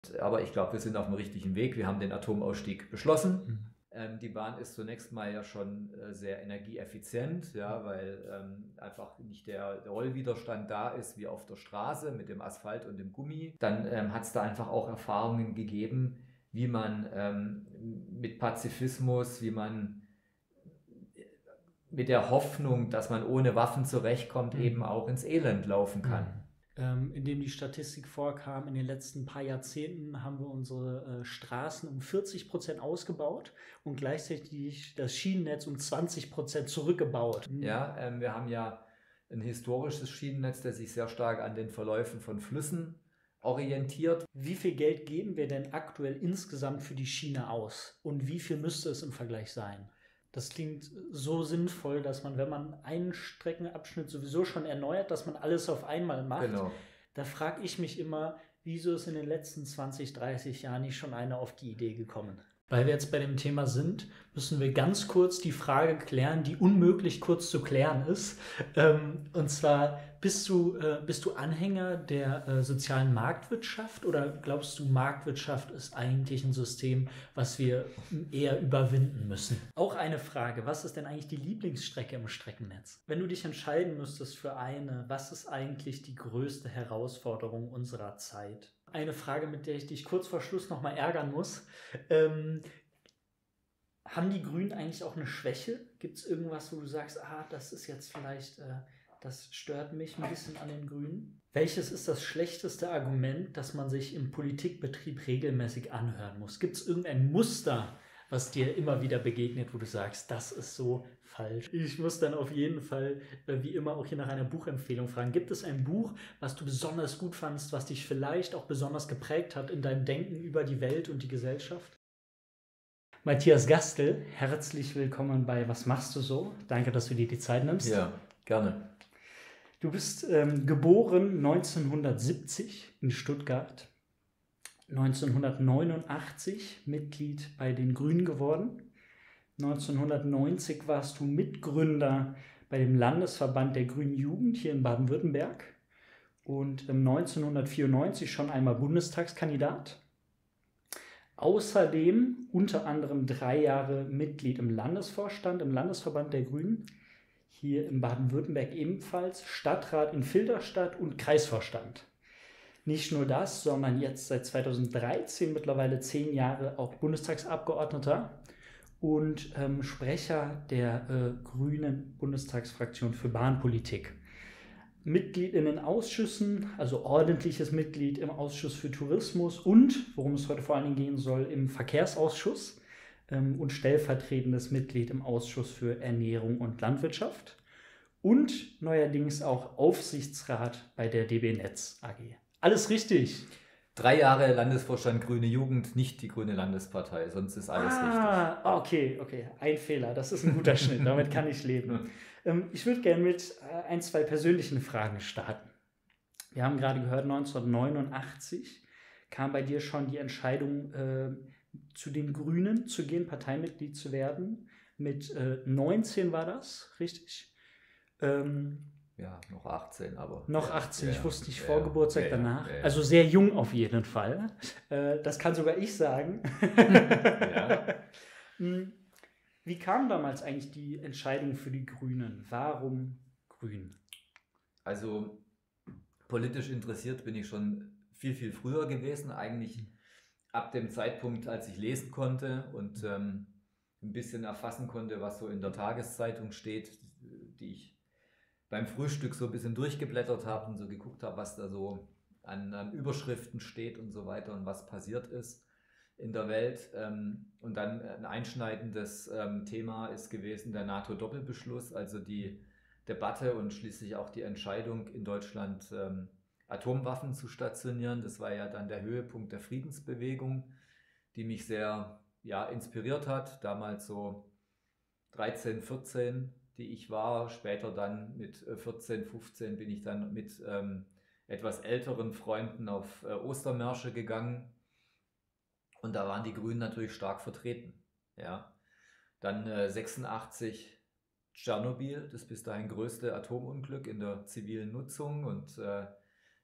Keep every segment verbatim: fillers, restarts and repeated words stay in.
Aber ich glaube, wir sind auf dem richtigen Weg. Wir haben den Atomausstieg beschlossen. Mhm. Ähm, die Bahn ist zunächst mal ja schon äh, sehr energieeffizient, ja, weil ähm, einfach nicht der, der Rollwiderstand da ist wie auf der Straße mit dem Asphalt und dem Gummi. Dann ähm, hat es da einfach auch Erfahrungen gegeben, wie man ähm, mit Pazifismus, wie man mit der Hoffnung, dass man ohne Waffen zurechtkommt, Mhm. eben auch ins Elend laufen kann. Mhm. Ähm, indem die Statistik vorkam, in den letzten paar Jahrzehnten haben wir unsere äh, Straßen um vierzig Prozent ausgebaut und gleichzeitig das Schienennetz um zwanzig Prozent zurückgebaut. Mhm. Ja, ähm, wir haben ja ein historisches Schienennetz, das sich sehr stark an den Verläufen von Flüssen orientiert. Wie viel Geld geben wir denn aktuell insgesamt für die Schiene aus und wie viel müsste es im Vergleich sein? Das klingt so sinnvoll, dass man, wenn man einen Streckenabschnitt sowieso schon erneuert, dass man alles auf einmal macht. Genau. Da frage ich mich immer, wieso ist in den letzten zwanzig, dreißig Jahren nicht schon einer auf die Idee gekommen? Weil wir jetzt bei dem Thema sind, müssen wir ganz kurz die Frage klären, die unmöglich kurz zu klären ist. Ähm, und zwar, bist du, äh, bist du Anhänger der äh, sozialen Marktwirtschaft oder glaubst du, Marktwirtschaft ist eigentlich ein System, was wir eher überwinden müssen? Auch eine Frage, was ist denn eigentlich die Lieblingsstrecke im Streckennetz? Wenn du dich entscheiden müsstest für eine, was ist eigentlich die größte Herausforderung unserer Zeit? Eine Frage, mit der ich dich kurz vor Schluss nochmal ärgern muss. Ähm, haben die Grünen eigentlich auch eine Schwäche? Gibt es irgendwas, wo du sagst, ah, das ist jetzt vielleicht, äh, das stört mich ein bisschen an den Grünen? Welches ist das schlechteste Argument, das man sich im Politikbetrieb regelmäßig anhören muss? Gibt es irgendein Muster, was dir immer wieder begegnet, wo du sagst, das ist so falsch? Ich muss dann auf jeden Fall, wie immer, auch hier nach einer Buchempfehlung fragen. Gibt es ein Buch, was du besonders gut fandst, was dich vielleicht auch besonders geprägt hat in deinem Denken über die Welt und die Gesellschaft? Matthias Gastel, herzlich willkommen bei Was machst du so? Danke, dass du dir die Zeit nimmst. Ja, gerne. Du bist ähm, geboren neunzehnhundertsiebzig in Stuttgart, neunzehnhundertneunundachtzig Mitglied bei den Grünen geworden. neunzehnhundertneunzig warst du Mitgründer bei dem Landesverband der Grünen Jugend hier in Baden-Württemberg und neunzehnhundertvierundneunzig schon einmal Bundestagskandidat. Außerdem unter anderem drei Jahre Mitglied im Landesvorstand, im Landesverband der Grünen, hier in Baden-Württemberg ebenfalls, Stadtrat in Filderstadt und Kreisvorstand. Nicht nur das, sondern jetzt seit zweitausenddreizehn mittlerweile zehn Jahre auch Bundestagsabgeordneter und ähm, Sprecher der äh, Grünen Bundestagsfraktion für Bahnpolitik. Mitglied in den Ausschüssen, also ordentliches Mitglied im Ausschuss für Tourismus und, worum es heute vor allen Dingen gehen soll, im Verkehrsausschuss ähm, und stellvertretendes Mitglied im Ausschuss für Ernährung und Landwirtschaft und neuerdings auch Aufsichtsrat bei der D B Netz A G. Alles richtig. Drei Jahre Landesvorstand Grüne Jugend, nicht die Grüne Landespartei, sonst ist alles ah, richtig. Okay, okay, ein Fehler, das ist ein guter Schnitt, damit kann ich leben. Ähm, ich würde gerne mit äh, ein, zwei persönlichen Fragen starten. Wir haben gerade gehört, neunzehnhundertneunundachtzig kam bei dir schon die Entscheidung, äh, zu den Grünen zu gehen, Parteimitglied zu werden. Mit äh, neunzehn war das, richtig? Ähm, Ja, noch achtzehn, aber... Noch ja, achtzehn, ja, ich wusste nicht ja, vor Geburtstag, ja, danach. ja, ja. Also sehr jung auf jeden Fall. Äh, das kann sogar ich sagen. Ja. Wie kam damals eigentlich die Entscheidung für die Grünen? Warum Grün? Also politisch interessiert bin ich schon viel, viel früher gewesen. Eigentlich ab dem Zeitpunkt, als ich lesen konnte und ähm, ein bisschen erfassen konnte, was so in der Tageszeitung steht, die ich beim Frühstück so ein bisschen durchgeblättert habe und so geguckt habe, was da so an, an Überschriften steht und so weiter und was passiert ist in der Welt. Und dann ein einschneidendes Thema ist gewesen der NATO-Doppelbeschluss, also die Debatte und schließlich auch die Entscheidung in Deutschland, Atomwaffen zu stationieren. Das war ja dann der Höhepunkt der Friedensbewegung, die mich sehr ja, inspiriert hat, damals so dreizehn, vierzehn, die ich war. Später dann mit vierzehn, fünfzehn bin ich dann mit ähm, etwas älteren Freunden auf äh, Ostermärsche gegangen und da waren die Grünen natürlich stark vertreten. Ja. Dann äh, sechsundachtzig Tschernobyl, das bis dahin größte Atomunglück in der zivilen Nutzung und äh,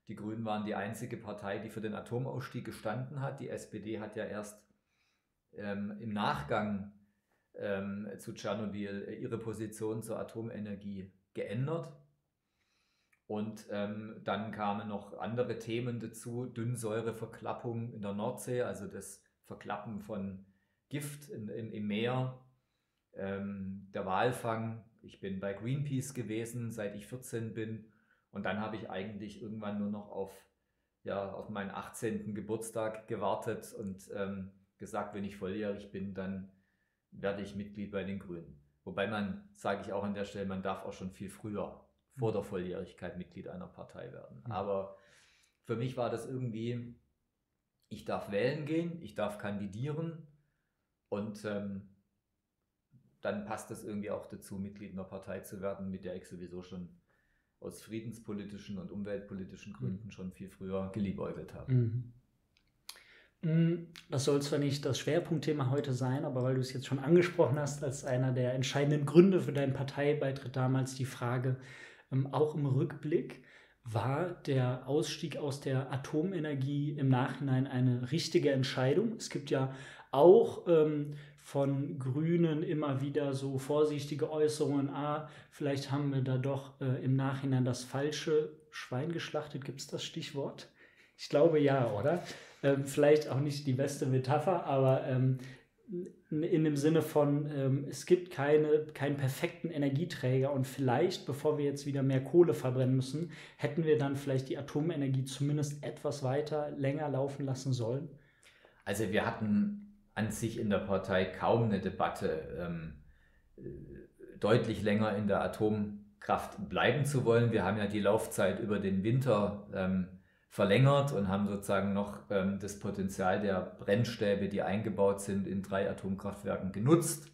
Die Grünen waren die einzige Partei, die für den Atomausstieg gestanden hat. Die S P D hat ja erst ähm, im Nachgang ähm, zu Tschernobyl ihre Position zur Atomenergie geändert. Und ähm, dann kamen noch andere Themen dazu, Dünnsäureverklappung in der Nordsee, also das Verklappen von Gift in, in, im Meer, ähm, der Walfang. Ich bin bei Greenpeace gewesen, seit ich vierzehn bin. Und dann habe ich eigentlich irgendwann nur noch auf, ja, auf meinen achtzehnten Geburtstag gewartet und ähm, gesagt, wenn ich volljährig bin, dann werde ich Mitglied bei den Grünen. Wobei man, sage ich auch an der Stelle, man darf auch schon viel früher, vor der Volljährigkeit, Mitglied einer Partei werden. Mhm. Aber für mich war das irgendwie, ich darf wählen gehen, ich darf kandidieren und ähm, dann passt es irgendwie auch dazu, Mitglied einer Partei zu werden, mit der ich sowieso schon aus friedenspolitischen und umweltpolitischen Gründen mhm. schon viel früher geliebäugelt habe. Mhm. Das soll zwar nicht das Schwerpunktthema heute sein, aber weil du es jetzt schon angesprochen hast, als einer der entscheidenden Gründe für deinen Parteibeitritt damals die Frage, ähm, auch im Rückblick, war der Ausstieg aus der Atomenergie im Nachhinein eine richtige Entscheidung? Es gibt ja auch ähm, von Grünen immer wieder so vorsichtige Äußerungen, ah, vielleicht haben wir da doch äh, im Nachhinein das falsche Schwein geschlachtet. Gibt es das Stichwort? Ich glaube ja, oder? Ähm, vielleicht auch nicht die beste Metapher, aber ähm, in dem Sinne von, ähm, es gibt keine, keinen perfekten Energieträger und vielleicht, bevor wir jetzt wieder mehr Kohle verbrennen müssen, hätten wir dann vielleicht die Atomenergie zumindest etwas weiter, länger laufen lassen sollen? Also wir hatten an sich in der Partei kaum eine Debatte, ähm, deutlich länger in der Atomkraft bleiben zu wollen. Wir haben ja die Laufzeit über den Winter ähm, verlängert und haben sozusagen noch ähm, das Potenzial der Brennstäbe, die eingebaut sind, in drei Atomkraftwerken genutzt.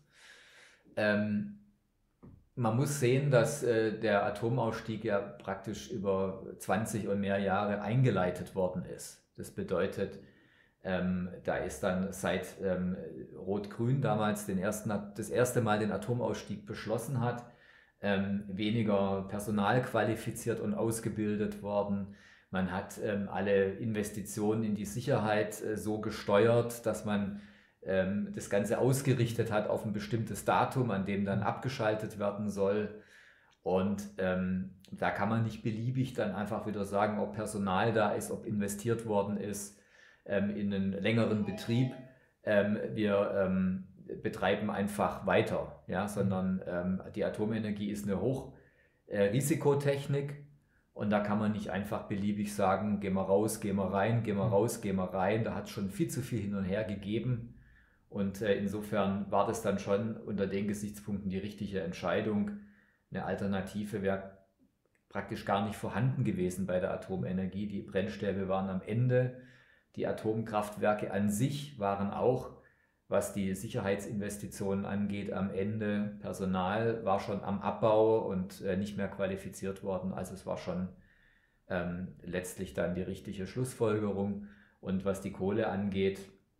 Ähm, man muss sehen, dass äh, der Atomausstieg ja praktisch über zwanzig und mehr Jahre eingeleitet worden ist. Das bedeutet, ähm, da ist dann seit ähm, Rot-Grün damals den ersten, das erste Mal den Atomausstieg beschlossen hat, ähm, weniger Personal qualifiziert und ausgebildet worden. Man hat ähm, alle Investitionen in die Sicherheit äh, so gesteuert, dass man ähm, das Ganze ausgerichtet hat auf ein bestimmtes Datum, an dem dann abgeschaltet werden soll. Und ähm, da kann man nicht beliebig dann einfach wieder sagen, ob Personal da ist, ob investiert worden ist ähm, in einen längeren Betrieb. Ähm, wir ähm, betreiben einfach weiter, ja, sondern ähm, die Atomenergie ist eine Hochrisikotechnik. Äh, Und da kann man nicht einfach beliebig sagen, geh mal raus, geh mal rein, geh mal raus, geh mal rein. Da hat es schon viel zu viel hin und her gegeben. Und äh, insofern war das dann schon unter den Gesichtspunkten die richtige Entscheidung. Eine Alternative wäre praktisch gar nicht vorhanden gewesen bei der Atomenergie. Die Brennstäbe waren am Ende. Die Atomkraftwerke an sich waren auch, was die Sicherheitsinvestitionen angeht, am Ende. Personal war schon am Abbau und äh, nicht mehr qualifiziert worden. Also es war schon ähm, letztlich dann die richtige Schlussfolgerung. Und was die Kohle angeht,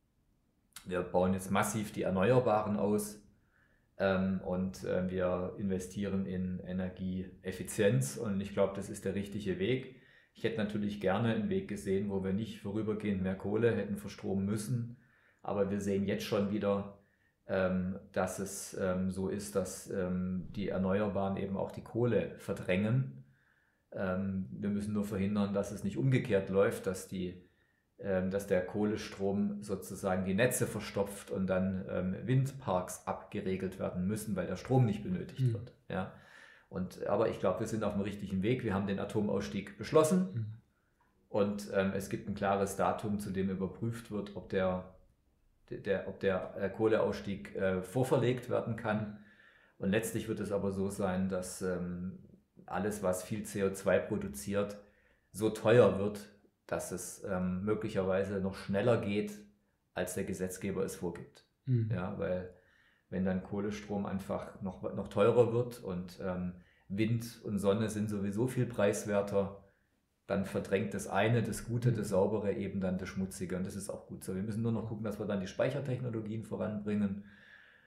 wir bauen jetzt massiv die Erneuerbaren aus ähm, und äh, wir investieren in Energieeffizienz. Und ich glaube, das ist der richtige Weg. Ich hätte natürlich gerne einen Weg gesehen, wo wir nicht vorübergehend mehr Kohle hätten verstromen müssen. Aber wir sehen jetzt schon wieder, ähm, dass es ähm, so ist, dass ähm, die Erneuerbaren eben auch die Kohle verdrängen. Ähm, wir müssen nur verhindern, dass es nicht umgekehrt läuft, dass, die, ähm, dass der Kohlestrom sozusagen die Netze verstopft und dann ähm, Windparks abgeregelt werden müssen, weil der Strom nicht benötigt mhm. wird. Ja? Und, aber ich glaube, wir sind auf dem richtigen Weg. Wir haben den Atomausstieg beschlossen mhm. und ähm, es gibt ein klares Datum, zu dem überprüft wird, ob der Der, ob der äh, Kohleausstieg äh, vorverlegt werden kann. Und letztlich wird es aber so sein, dass ähm, alles, was viel C O zwei produziert, so teuer wird, dass es ähm, möglicherweise noch schneller geht, als der Gesetzgeber es vorgibt. Mhm. Ja, weil wenn dann Kohlestrom einfach noch, noch teurer wird und ähm, Wind und Sonne sind sowieso viel preiswerter, dann verdrängt das eine, das Gute, das Saubere eben dann das Schmutzige und das ist auch gut so. Wir müssen nur noch gucken, dass wir dann die Speichertechnologien voranbringen.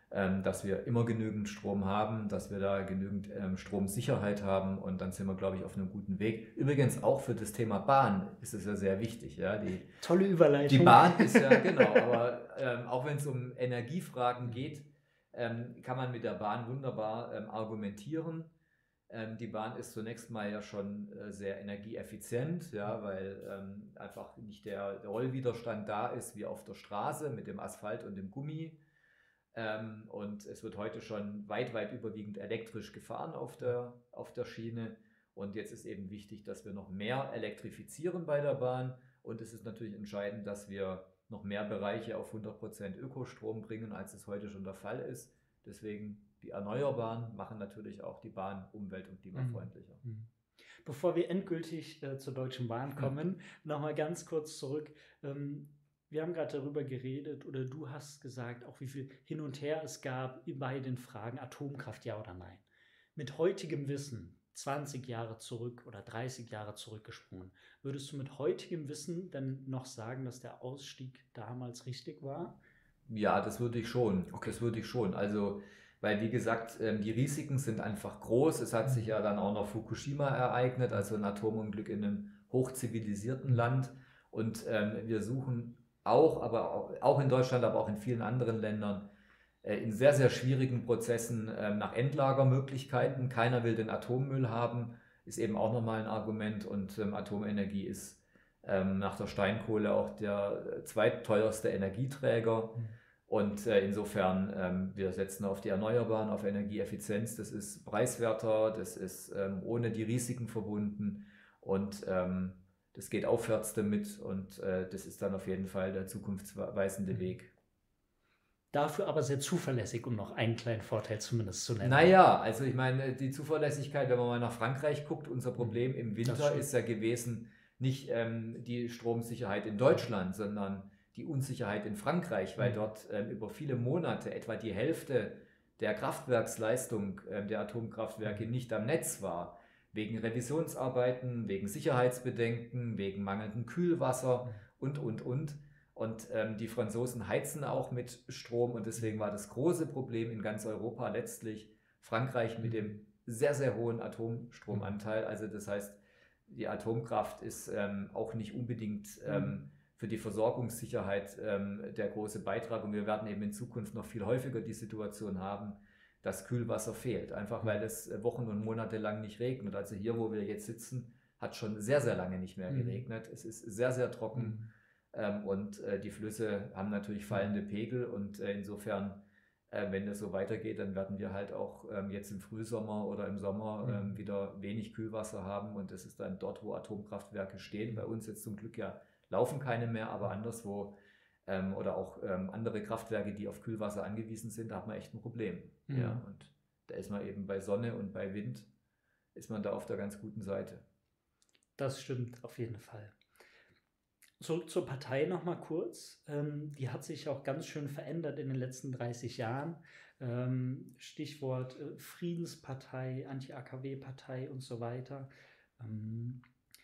ähm, dass wir immer genügend Strom haben, dass wir da genügend ähm, Stromsicherheit haben und dann sind wir, glaube ich, auf einem guten Weg. Übrigens auch für das Thema Bahn ist es ja sehr wichtig. Ja? Die, Tolle Überleitung. Die Bahn ist ja, genau, aber ähm, auch wenn es um Energiefragen geht, ähm, kann man mit der Bahn wunderbar ähm, argumentieren. Ähm, die Bahn ist zunächst mal ja schon äh, sehr energieeffizient, ja, weil ähm, einfach nicht der, der Rollwiderstand da ist wie auf der Straße mit dem Asphalt und dem Gummi. Ähm, und es wird heute schon weit, weit überwiegend elektrisch gefahren auf der, auf der Schiene. Und jetzt ist eben wichtig, dass wir noch mehr elektrifizieren bei der Bahn. Und es ist natürlich entscheidend, dass wir noch mehr Bereiche auf hundert Prozent Ökostrom bringen, als es heute schon der Fall ist. Deswegen die Erneuerbaren machen natürlich auch die Bahn umwelt- und klimafreundlicher. Bevor wir endgültig äh, zur Deutschen Bahn kommen, mhm. nochmal ganz kurz zurück. Ähm, Wir haben gerade darüber geredet oder du hast gesagt, auch wie viel hin und her es gab bei den Fragen Atomkraft, ja oder nein. Mit heutigem Wissen, zwanzig Jahre zurück oder dreißig Jahre zurückgesprungen, würdest du mit heutigem Wissen dann noch sagen, dass der Ausstieg damals richtig war? Ja, das würde ich schon. Okay. Das würde ich schon. Also, weil wie gesagt, die Risiken sind einfach groß. Es hat sich ja dann auch noch Fukushima ereignet, also ein Atomunglück in einem hochzivilisierten Land. Und ähm, wir suchen auch, aber auch, auch in Deutschland, aber auch in vielen anderen Ländern, äh, in sehr, sehr schwierigen Prozessen äh, nach Endlagermöglichkeiten. Keiner will den Atommüll haben, ist eben auch nochmal ein Argument. Und ähm, Atomenergie ist ähm, nach der Steinkohle auch der zweitteuerste Energieträger. Mhm. Und äh, insofern, ähm, wir setzen auf die Erneuerbaren, auf Energieeffizienz. Das ist preiswerter, das ist ähm, ohne die Risiken verbunden und ähm, das geht aufwärts damit und äh, das ist dann auf jeden Fall der zukunftsweisende Weg. Dafür aber sehr zuverlässig, um noch einen kleinen Vorteil zumindest zu nennen. Naja, also ich meine, die Zuverlässigkeit, wenn man mal nach Frankreich guckt, unser Problem im Winter ist ja gewesen, nicht ähm, die Stromsicherheit in Deutschland, sondern die Unsicherheit in Frankreich, weil dort ähm, über viele Monate etwa die Hälfte der Kraftwerksleistung ähm, der Atomkraftwerke nicht am Netz war. Wegen Revisionsarbeiten, wegen Sicherheitsbedenken, wegen mangelndem Kühlwasser und, und, und. Und ähm, die Franzosen heizen auch mit Strom und deswegen war das große Problem in ganz Europa letztlich Frankreich mit dem sehr, sehr hohen Atomstromanteil. Also das heißt, die Atomkraft ist ähm, auch nicht unbedingt ähm, für die Versorgungssicherheit ähm, der große Beitrag. Und wir werden eben in Zukunft noch viel häufiger die Situation haben, dass Kühlwasser fehlt. Einfach weil es Wochen und Monate lang nicht regnet. Also hier, wo wir jetzt sitzen, hat schon sehr, sehr lange nicht mehr geregnet. Mhm. Es ist sehr, sehr trocken. Mhm. Ähm, und äh, die Flüsse haben natürlich fallende Pegel. Und äh, insofern, äh, wenn das so weitergeht, dann werden wir halt auch ähm, jetzt im Frühsommer oder im Sommer ähm, mhm. wieder wenig Kühlwasser haben. Und das ist dann dort, wo Atomkraftwerke stehen. Bei uns jetzt zum Glück ja laufen keine mehr, aber anderswo ähm, oder auch ähm, andere Kraftwerke, die auf Kühlwasser angewiesen sind, da hat man echt ein Problem. Mhm. Ja, und da ist man eben bei Sonne und bei Wind, ist man da auf der ganz guten Seite. Das stimmt auf jeden Fall. Zurück zur Partei nochmal kurz. Ähm, die hat sich auch ganz schön verändert in den letzten dreißig Jahren. Ähm, Stichwort äh, Friedenspartei, Anti-A K W-Partei und so weiter. Ähm,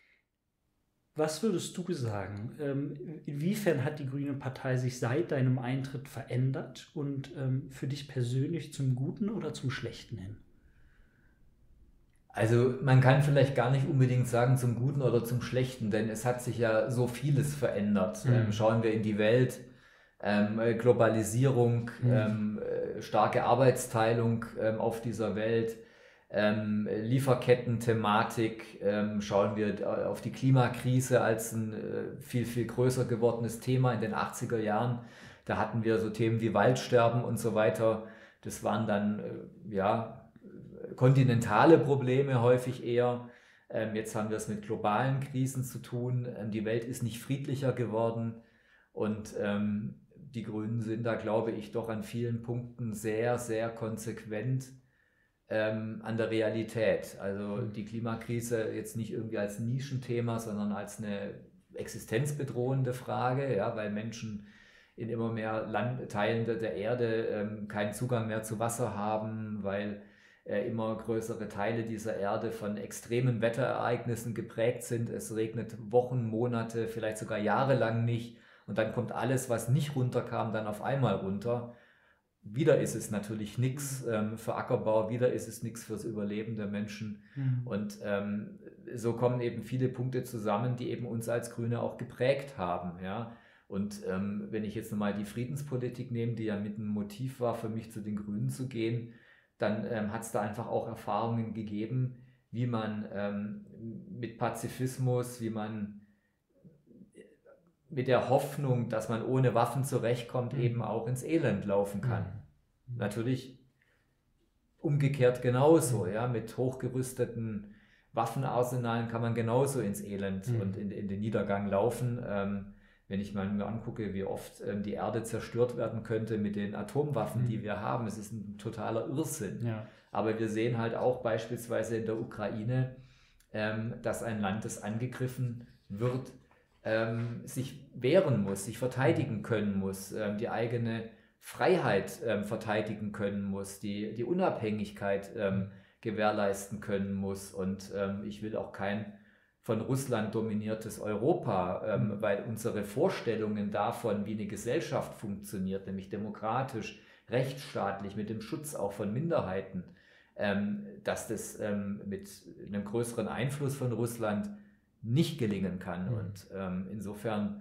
Was würdest du sagen? Ähm, inwiefern hat die Grüne Partei sich seit deinem Eintritt verändert und ähm, für dich persönlich zum Guten oder zum Schlechten hin? Also man kann vielleicht gar nicht unbedingt sagen zum Guten oder zum Schlechten, denn es hat sich ja so vieles verändert. Mhm. Ähm, schauen wir in die Welt, ähm, Globalisierung, mhm. ähm, starke Arbeitsteilung ähm, auf dieser Welt. Ähm, Lieferketten-Thematik, ähm, schauen wir auf die Klimakrise als ein äh, viel, viel größer gewordenes Thema in den achtziger Jahren. Da hatten wir so Themen wie Waldsterben und so weiter. Das waren dann äh, ja, kontinentale Probleme häufig eher. Ähm, jetzt haben wir es mit globalen Krisen zu tun. Ähm, die Welt ist nicht friedlicher geworden und ähm, die Grünen sind da, glaube ich, doch an vielen Punkten sehr, sehr konsequent Ähm, an der Realität. Also die Klimakrise jetzt nicht irgendwie als Nischenthema, sondern als eine existenzbedrohende Frage, ja, weil Menschen in immer mehr Land Teilen der Erde ähm, keinen Zugang mehr zu Wasser haben, weil äh, immer größere Teile dieser Erde von extremen Wetterereignissen geprägt sind. Es regnet Wochen, Monate, vielleicht sogar jahrelang nicht und dann kommt alles, was nicht runterkam, dann auf einmal runter. wieder ist es natürlich nichts ähm, für Ackerbau, wieder ist es nichts fürs Überleben der Menschen. Mhm. Und ähm, so kommen eben viele Punkte zusammen, die eben uns als Grüne auch geprägt haben. Ja? Und ähm, wenn ich jetzt nochmal die Friedenspolitik nehme, die ja mit einem Motiv war, für mich zu den Grünen zu gehen, dann ähm, hat es da einfach auch Erfahrungen gegeben, wie man ähm, mit Pazifismus, wie man mit der Hoffnung, dass man ohne Waffen zurechtkommt, mhm. eben auch ins Elend laufen kann. Mhm. Natürlich umgekehrt genauso, mhm. ja, mit hochgerüsteten Waffenarsenalen kann man genauso ins Elend mhm. und in, in den Niedergang laufen. Ähm, wenn ich mal mir angucke, wie oft ähm, die Erde zerstört werden könnte mit den Atomwaffen, mhm. die wir haben, es ist ein totaler Irrsinn. Ja. Aber wir sehen halt auch beispielsweise in der Ukraine, ähm, dass ein Land, das angegriffen wird, ähm, sich wehren muss, sich verteidigen können muss, ähm, die eigene Freiheit ähm, verteidigen können muss, die, die Unabhängigkeit ähm, gewährleisten können muss. Und ähm, ich will auch kein von Russland dominiertes Europa, ähm, mhm. weil unsere Vorstellungen davon, wie eine Gesellschaft funktioniert, nämlich demokratisch, rechtsstaatlich, mit dem Schutz auch von Minderheiten, ähm, dass das ähm, mit einem größeren Einfluss von Russland nicht gelingen kann. Mhm. Und ähm, insofern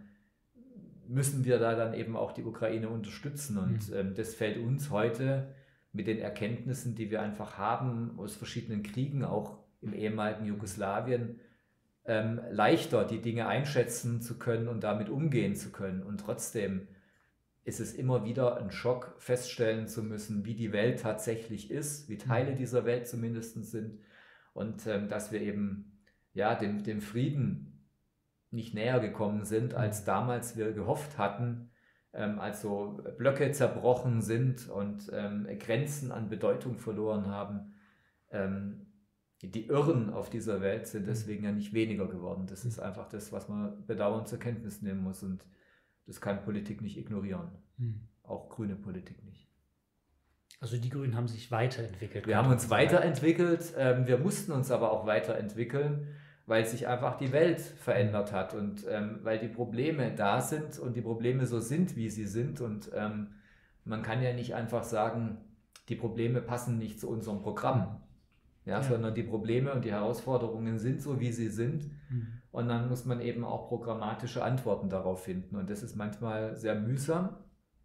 müssen wir da dann eben auch die Ukraine unterstützen. Und mhm. ähm, das fällt uns heute mit den Erkenntnissen, die wir einfach haben aus verschiedenen Kriegen, auch im ehemaligen Jugoslawien, ähm, leichter die Dinge einschätzen zu können und damit umgehen zu können. Und trotzdem ist es immer wieder ein Schock, feststellen zu müssen, wie die Welt tatsächlich ist, wie Teile dieser Welt zumindest sind. Und ähm, dass wir eben ja, dem, dem Frieden nicht näher gekommen sind, als damals wir gehofft hatten, ähm, als so Blöcke zerbrochen sind und ähm, Grenzen an Bedeutung verloren haben. Ähm, die Irren auf dieser Welt sind deswegen ja nicht weniger geworden. Das ist einfach das, was man bedauernd zur Kenntnis nehmen muss, und das kann Politik nicht ignorieren. Mhm. Auch grüne Politik nicht. Also die Grünen haben sich weiterentwickelt. Wir haben uns weiterentwickelt, ähm, wir mussten uns aber auch weiterentwickeln, weil sich einfach die Welt verändert hat und ähm, weil die Probleme da sind und die Probleme so sind, wie sie sind. Und ähm, man kann ja nicht einfach sagen, die Probleme passen nicht zu unserem Programm, ja, ja. sondern die Probleme und die Herausforderungen sind so, wie sie sind. Mhm. Und dann muss man eben auch programmatische Antworten darauf finden. Und das ist manchmal sehr mühsam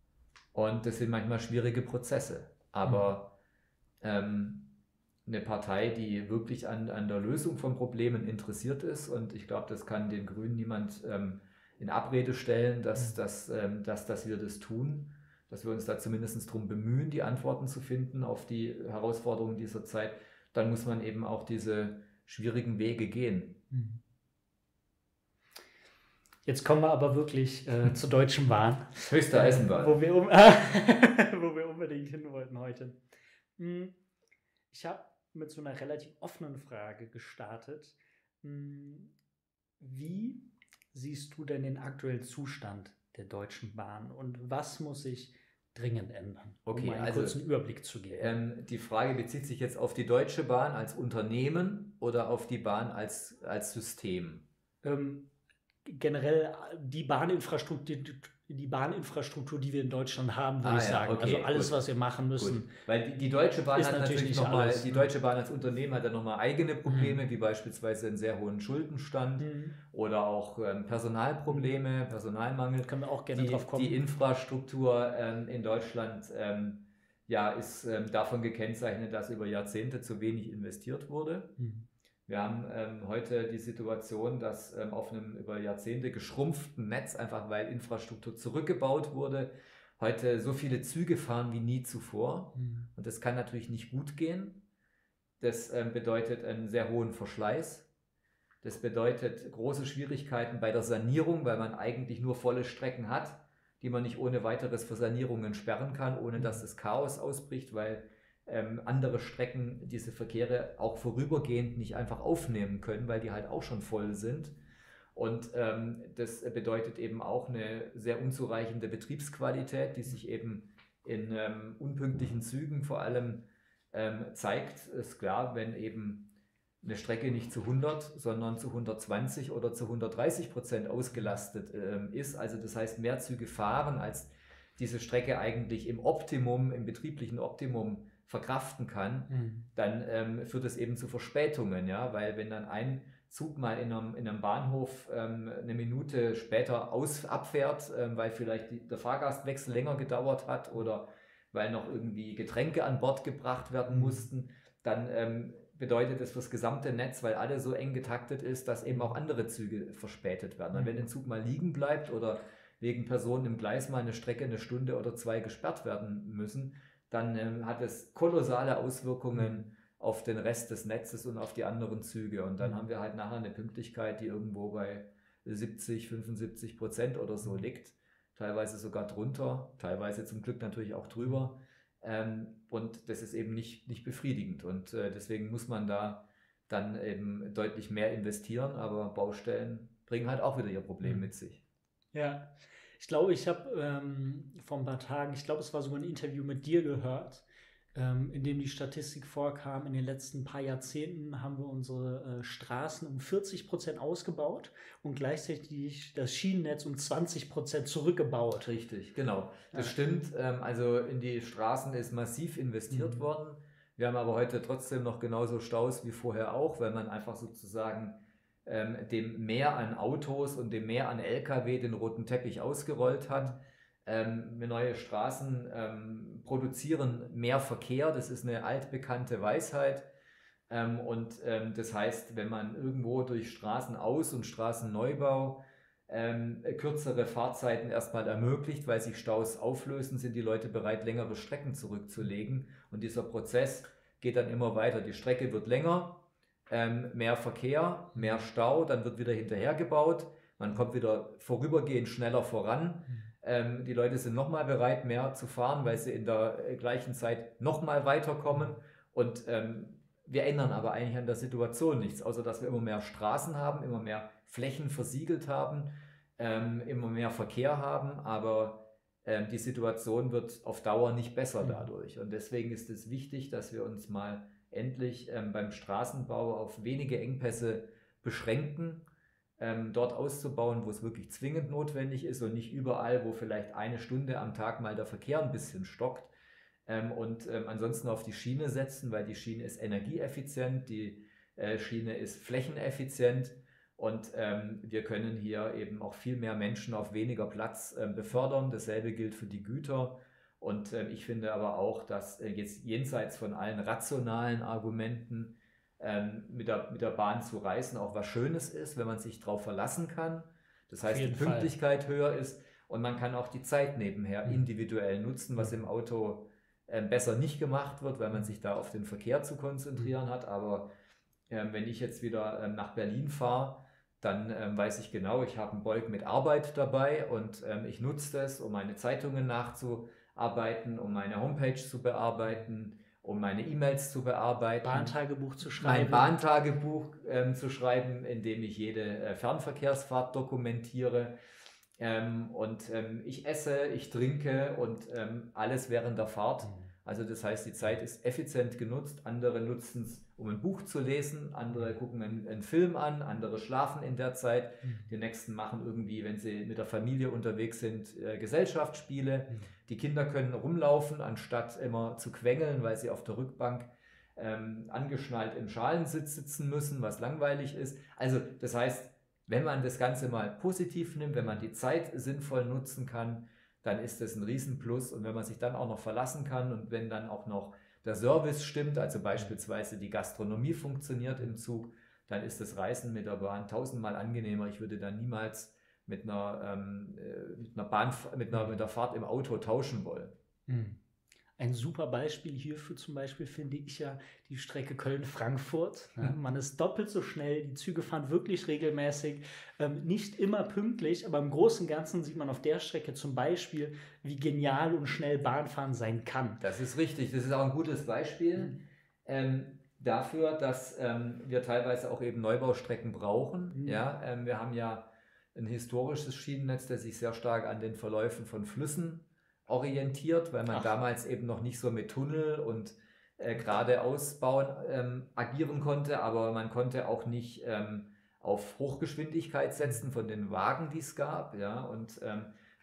und das sind manchmal schwierige Prozesse. Aber mhm. ähm, eine Partei, die wirklich an, an der Lösung von Problemen interessiert ist, und ich glaube, das kann den Grünen niemand ähm, in Abrede stellen, dass, mhm. dass, ähm, dass, dass wir das tun, dass wir uns da zumindest darum bemühen, die Antworten zu finden auf die Herausforderungen dieser Zeit, dann muss man eben auch diese schwierigen Wege gehen. Mhm. Jetzt kommen wir aber wirklich äh, zur Deutschen Bahn. Höchste Eisenbahn. Wo wir, um, wo wir unbedingt hin wollten heute. Ich habe mit so einer relativ offenen Frage gestartet. Wie siehst du denn den aktuellen Zustand der Deutschen Bahn und was muss sich dringend ändern, okay, um einen also, kurzen Überblick zu geben? Ähm, die Frage bezieht sich jetzt auf die Deutsche Bahn als Unternehmen oder auf die Bahn als, als System? Ähm, generell die Bahninfrastruktur, die Bahninfrastruktur, die wir in Deutschland haben, würde ah, ich ja, sagen. Okay, also alles, gut. was wir machen müssen. Gut. Weil die, die Deutsche Bahn hat natürlich, natürlich nochmal, die Deutsche Bahn als Unternehmen hat ja nochmal eigene Probleme, mhm. wie beispielsweise einen sehr hohen Schuldenstand mhm. oder auch ähm, Personalprobleme, Personalmangel. Können wir auch gerne die, drauf kommen. Die Infrastruktur ähm, in Deutschland ähm, ja, ist ähm, davon gekennzeichnet, dass über Jahrzehnte zu wenig investiert wurde. Mhm. Wir haben ähm, heute die Situation, dass ähm, auf einem über Jahrzehnte geschrumpften Netz, einfach weil Infrastruktur zurückgebaut wurde, heute so viele Züge fahren wie nie zuvor. Mhm. Und das kann natürlich nicht gut gehen. Das ähm, bedeutet einen sehr hohen Verschleiß. Das bedeutet große Schwierigkeiten bei der Sanierung, weil man eigentlich nur volle Strecken hat, die man nicht ohne weiteres für Sanierungen sperren kann, ohne dass das Chaos ausbricht, weil Ähm, andere Strecken diese Verkehre auch vorübergehend nicht einfach aufnehmen können, weil die halt auch schon voll sind. Und ähm, das bedeutet eben auch eine sehr unzureichende Betriebsqualität, die sich eben in ähm, unpünktlichen Zügen vor allem ähm, zeigt. Ist klar, wenn eben eine Strecke nicht zu hundert, sondern zu hundertzwanzig oder zu hundertdreißig Prozent ausgelastet ähm, ist, also das heißt mehr Züge fahren, als diese Strecke eigentlich im Optimum, im betrieblichen Optimum verkraften kann, mhm. dann ähm, führt es eben zu Verspätungen, ja, weil wenn dann ein Zug mal in einem, in einem Bahnhof ähm, eine Minute später aus, abfährt, ähm, weil vielleicht die, der Fahrgastwechsel länger gedauert hat oder weil noch irgendwie Getränke an Bord gebracht werden mhm. mussten, dann ähm, bedeutet es fürs gesamte Netz, weil alle so eng getaktet ist, dass eben auch andere Züge verspätet werden. Mhm. Und wenn ein Zug mal liegen bleibt oder wegen Personen im Gleis mal eine Strecke eine Stunde oder zwei gesperrt werden müssen, dann ähm, hat es kolossale Auswirkungen mhm. auf den Rest des Netzes und auf die anderen Züge. Und dann mhm. haben wir halt nachher eine Pünktlichkeit, die irgendwo bei siebzig, fünfundsiebzig Prozent oder so liegt. Teilweise sogar drunter, teilweise zum Glück natürlich auch drüber. Ähm, und das ist eben nicht, nicht befriedigend. Und äh, deswegen muss man da dann eben deutlich mehr investieren. Aber Baustellen bringen halt auch wieder ihr Problem mhm. mit sich. Ja. Ich glaube, ich habe ähm, vor ein paar Tagen, ich glaube, es war sogar ein Interview mit dir gehört, ähm, in dem die Statistik vorkam, in den letzten paar Jahrzehnten haben wir unsere äh, Straßen um vierzig Prozent ausgebaut und gleichzeitig das Schienennetz um zwanzig Prozent zurückgebaut. Richtig, genau. Das ja. stimmt. Ähm, also in die Straßen ist massiv investiert mhm. worden. Wir haben aber heute trotzdem noch genauso Staus wie vorher auch, weil man einfach sozusagen Ähm, dem Mehr an Autos und dem Mehr an L K W den roten Teppich ausgerollt hat. Ähm, neue Straßen ähm, produzieren mehr Verkehr, das ist eine altbekannte Weisheit. Ähm, und ähm, das heißt, wenn man irgendwo durch Straßenaus- und Straßenneubau ähm, kürzere Fahrzeiten erstmal ermöglicht, weil sich Staus auflösen, sind die Leute bereit, längere Strecken zurückzulegen. Und dieser Prozess geht dann immer weiter. Die Strecke wird länger, Ähm, mehr Verkehr, mehr Stau, dann wird wieder hinterher gebaut, man kommt wieder vorübergehend schneller voran. Ähm, die Leute sind nochmal bereit, mehr zu fahren, weil sie in der gleichen Zeit nochmal weiterkommen. Und ähm, wir ändern aber eigentlich an der Situation nichts, außer dass wir immer mehr Straßen haben, immer mehr Flächen versiegelt haben, ähm, immer mehr Verkehr haben, aber ähm, die Situation wird auf Dauer nicht besser dadurch. Und deswegen ist es wichtig, dass wir uns mal endlich ähm, beim Straßenbau auf wenige Engpässe beschränken, ähm, dort auszubauen, wo es wirklich zwingend notwendig ist und nicht überall, wo vielleicht eine Stunde am Tag mal der Verkehr ein bisschen stockt, ähm, und ähm, ansonsten auf die Schiene setzen, weil die Schiene ist energieeffizient, die äh, Schiene ist flächeneffizient und ähm, wir können hier eben auch viel mehr Menschen auf weniger Platz äh, befördern. Dasselbe gilt für die Güter. Und äh, ich finde aber auch, dass äh, jetzt jenseits von allen rationalen Argumenten ähm, mit, der, mit der Bahn zu reisen auch was Schönes ist, wenn man sich darauf verlassen kann. Das heißt, die Pünktlichkeit Fall. höher ist und man kann auch die Zeit nebenher mhm. individuell nutzen, was im Auto äh, besser nicht gemacht wird, weil man sich da auf den Verkehr zu konzentrieren mhm. hat. Aber äh, wenn ich jetzt wieder äh, nach Berlin fahre, dann ähm, weiß ich genau, ich habe einen Bolk mit Arbeit dabei und ähm, ich nutze das, um meine Zeitungen nachzuarbeiten, arbeiten, um meine Homepage zu bearbeiten, um meine E-Mails zu bearbeiten. Bahntagebuch zu schreiben. Mein Bahntagebuch ähm, zu schreiben, in dem ich jede äh, Fernverkehrsfahrt dokumentiere. Ähm, und ähm, ich esse, ich trinke und ähm, alles während der Fahrt. Mhm. Also das heißt, die Zeit ist effizient genutzt. Andere nutzen es, um ein Buch zu lesen. Andere gucken einen, einen Film an. Andere schlafen in der Zeit. Mhm. Die nächsten machen irgendwie, wenn sie mit der Familie unterwegs sind, äh, Gesellschaftsspiele. Mhm. Die Kinder können rumlaufen, anstatt immer zu quengeln, weil sie auf der Rückbank ähm, angeschnallt im Schalensitz sitzen müssen, was langweilig ist. Also das heißt, wenn man das Ganze mal positiv nimmt, wenn man die Zeit sinnvoll nutzen kann, dann ist das ein Riesenplus. Und wenn man sich dann auch noch verlassen kann und wenn dann auch noch der Service stimmt, also beispielsweise die Gastronomie funktioniert im Zug, dann ist das Reisen mit der Bahn tausendmal angenehmer. Ich würde dann niemals mit einer, ähm, mit einer Bahn, mit einer, mit der Fahrt im Auto tauschen wollen. Ein super Beispiel hierfür zum Beispiel finde ich ja die Strecke Köln-Frankfurt. Ja, man ist doppelt so schnell, die Züge fahren wirklich regelmäßig, ähm, nicht immer pünktlich, aber im Großen und Ganzen sieht man auf der Strecke zum Beispiel, wie genial und schnell Bahnfahren sein kann. Das ist richtig, das ist auch ein gutes Beispiel mhm. ähm, dafür, dass ähm, wir teilweise auch eben Neubaustrecken brauchen. Mhm. Ja, ähm, wir haben ja ein historisches Schienennetz, das sich sehr stark an den Verläufen von Flüssen orientiert, weil man Ach. damals eben noch nicht so mit Tunnel und äh, geradeausbauen ähm, agieren konnte, aber man konnte auch nicht ähm, auf Hochgeschwindigkeit setzen von den Wagen, die es gab. Ja? Und ähm,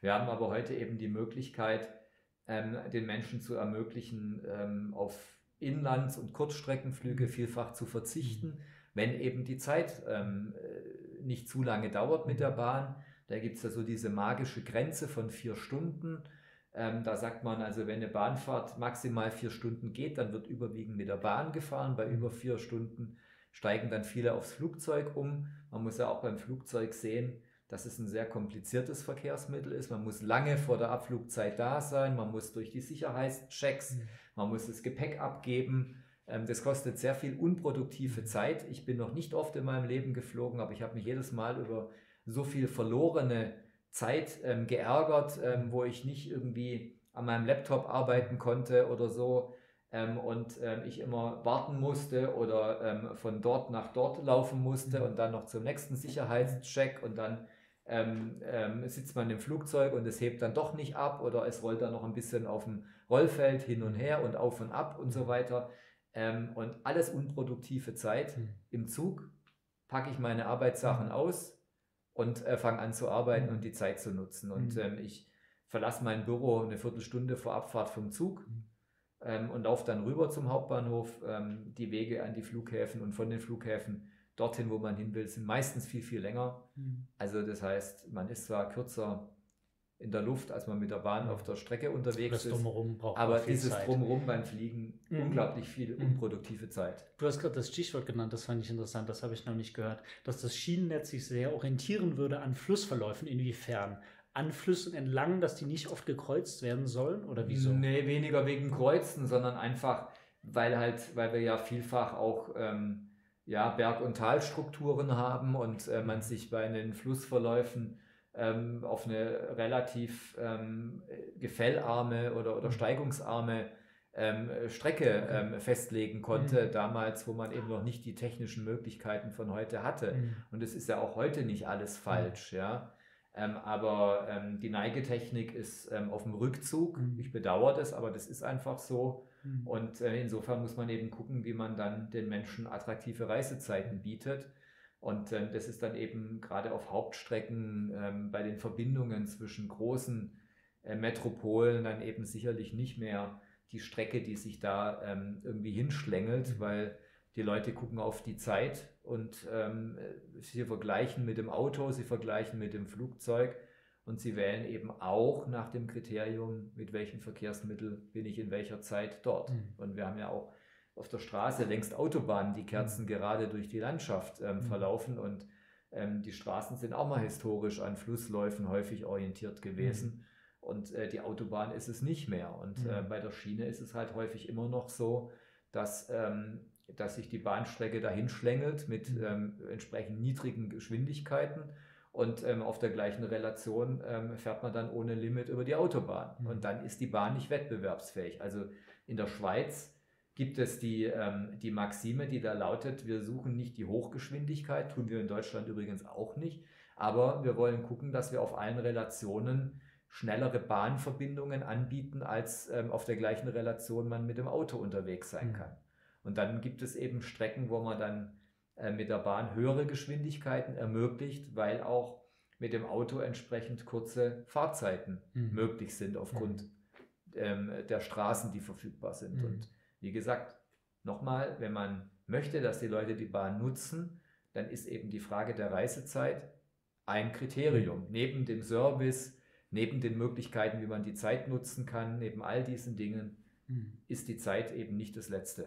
Wir haben aber heute eben die Möglichkeit, ähm, den Menschen zu ermöglichen, ähm, auf Inlands- und Kurzstreckenflüge vielfach zu verzichten, wenn eben die Zeit ähm, nicht zu lange dauert mit der Bahn. Da gibt es ja so diese magische Grenze von vier Stunden. Ähm, da sagt man also, wenn eine Bahnfahrt maximal vier Stunden geht, dann wird überwiegend mit der Bahn gefahren. Bei über vier Stunden steigen dann viele aufs Flugzeug um. Man muss ja auch beim Flugzeug sehen, dass es ein sehr kompliziertes Verkehrsmittel ist. Man muss lange vor der Abflugzeit da sein, man muss durch die Sicherheitschecks, man muss das Gepäck abgeben. Das kostet sehr viel unproduktive Zeit. Ich bin noch nicht oft in meinem Leben geflogen, aber ich habe mich jedes Mal über so viel verlorene Zeit ähm, geärgert, ähm, wo ich nicht irgendwie an meinem Laptop arbeiten konnte oder so ähm, und ähm, ich immer warten musste oder ähm, von dort nach dort laufen musste und dann noch zum nächsten Sicherheitscheck und dann ähm, ähm, sitzt man im Flugzeug und es hebt dann doch nicht ab oder es rollt dann noch ein bisschen auf dem Rollfeld hin und her und auf und ab und so weiter. Ähm, und alles unproduktive Zeit. Mhm. Im Zug packe ich meine Arbeitssachen mhm. aus und äh, fange an zu arbeiten mhm. und die Zeit zu nutzen. Und mhm. ähm, ich verlasse mein Büro eine Viertelstunde vor Abfahrt vom Zug mhm. ähm, und laufe dann rüber zum Hauptbahnhof. Ähm, die Wege an die Flughäfen und von den Flughäfen dorthin, wo man hin will, sind meistens viel, viel länger. Mhm. Also das heißt, man ist zwar kürzer in der Luft, als man mit der Bahn auf der Strecke unterwegs das ist. Braucht aber viel dieses Zeit. Drumherum beim Fliegen, mhm. unglaublich viel unproduktive Zeit. Du hast gerade das Stichwort genannt, das fand ich interessant, das habe ich noch nicht gehört, dass das Schienennetz sich sehr orientieren würde an Flussverläufen. Inwiefern? An Flüssen entlang, dass die nicht oft gekreuzt werden sollen oder wieso? Nee, weniger wegen Kreuzen, sondern einfach, weil halt, weil wir ja vielfach auch ähm, ja, Berg- und Talstrukturen haben und äh, man sich bei den Flussverläufen ähm, auf eine relativ ähm, gefällarme oder, oder steigungsarme ähm, Strecke ähm, festlegen konnte, mhm. damals, wo man eben noch nicht die technischen Möglichkeiten von heute hatte. Mhm. Und es ist ja auch heute nicht alles falsch, mhm. ja. Ähm, aber ähm, die Neigetechnik ist ähm, auf dem Rückzug. Mhm. Ich bedauere das, aber das ist einfach so. Mhm. Und äh, insofern muss man eben gucken, wie man dann den Menschen attraktive Reisezeiten bietet. Und ähm, das ist dann eben gerade auf Hauptstrecken ähm, bei den Verbindungen zwischen großen äh, Metropolen dann eben sicherlich nicht mehr die Strecke, die sich da ähm, irgendwie hinschlängelt, mhm. weil die Leute gucken auf die Zeit und ähm, sie vergleichen mit dem Auto, sie vergleichen mit dem Flugzeug und sie wählen eben auch nach dem Kriterium, mit welchem Verkehrsmittel bin ich in welcher Zeit dort. Mhm. Und wir haben ja auch auf der Straße längst Autobahnen, die Kerzen mhm. gerade durch die Landschaft ähm, mhm. verlaufen und ähm, die Straßen sind auch mal historisch an Flussläufen häufig orientiert gewesen mhm. und äh, die Autobahn ist es nicht mehr. Und mhm. äh, bei der Schiene ist es halt häufig immer noch so, dass ähm, dass sich die Bahnstrecke dahin schlängelt mit ähm, entsprechend niedrigen Geschwindigkeiten und ähm, auf der gleichen Relation ähm, fährt man dann ohne Limit über die Autobahn mhm. und dann ist die Bahn nicht wettbewerbsfähig. Also in der Schweiz gibt es die, ähm, die Maxime, die da lautet, wir suchen nicht die Hochgeschwindigkeit, tun wir in Deutschland übrigens auch nicht, aber wir wollen gucken, dass wir auf allen Relationen schnellere Bahnverbindungen anbieten, als ähm, auf der gleichen Relation man mit dem Auto unterwegs sein mhm. kann. Und dann gibt es eben Strecken, wo man dann äh, mit der Bahn höhere Geschwindigkeiten ermöglicht, weil auch mit dem Auto entsprechend kurze Fahrzeiten mhm. möglich sind aufgrund mhm. ähm, der Straßen, die verfügbar sind. Mhm. Und wie gesagt, nochmal, wenn man möchte, dass die Leute die Bahn nutzen, dann ist eben die Frage der Reisezeit ein Kriterium. Mhm. Neben dem Service, neben den Möglichkeiten, wie man die Zeit nutzen kann, neben all diesen Dingen, ist die Zeit eben nicht das Letzte.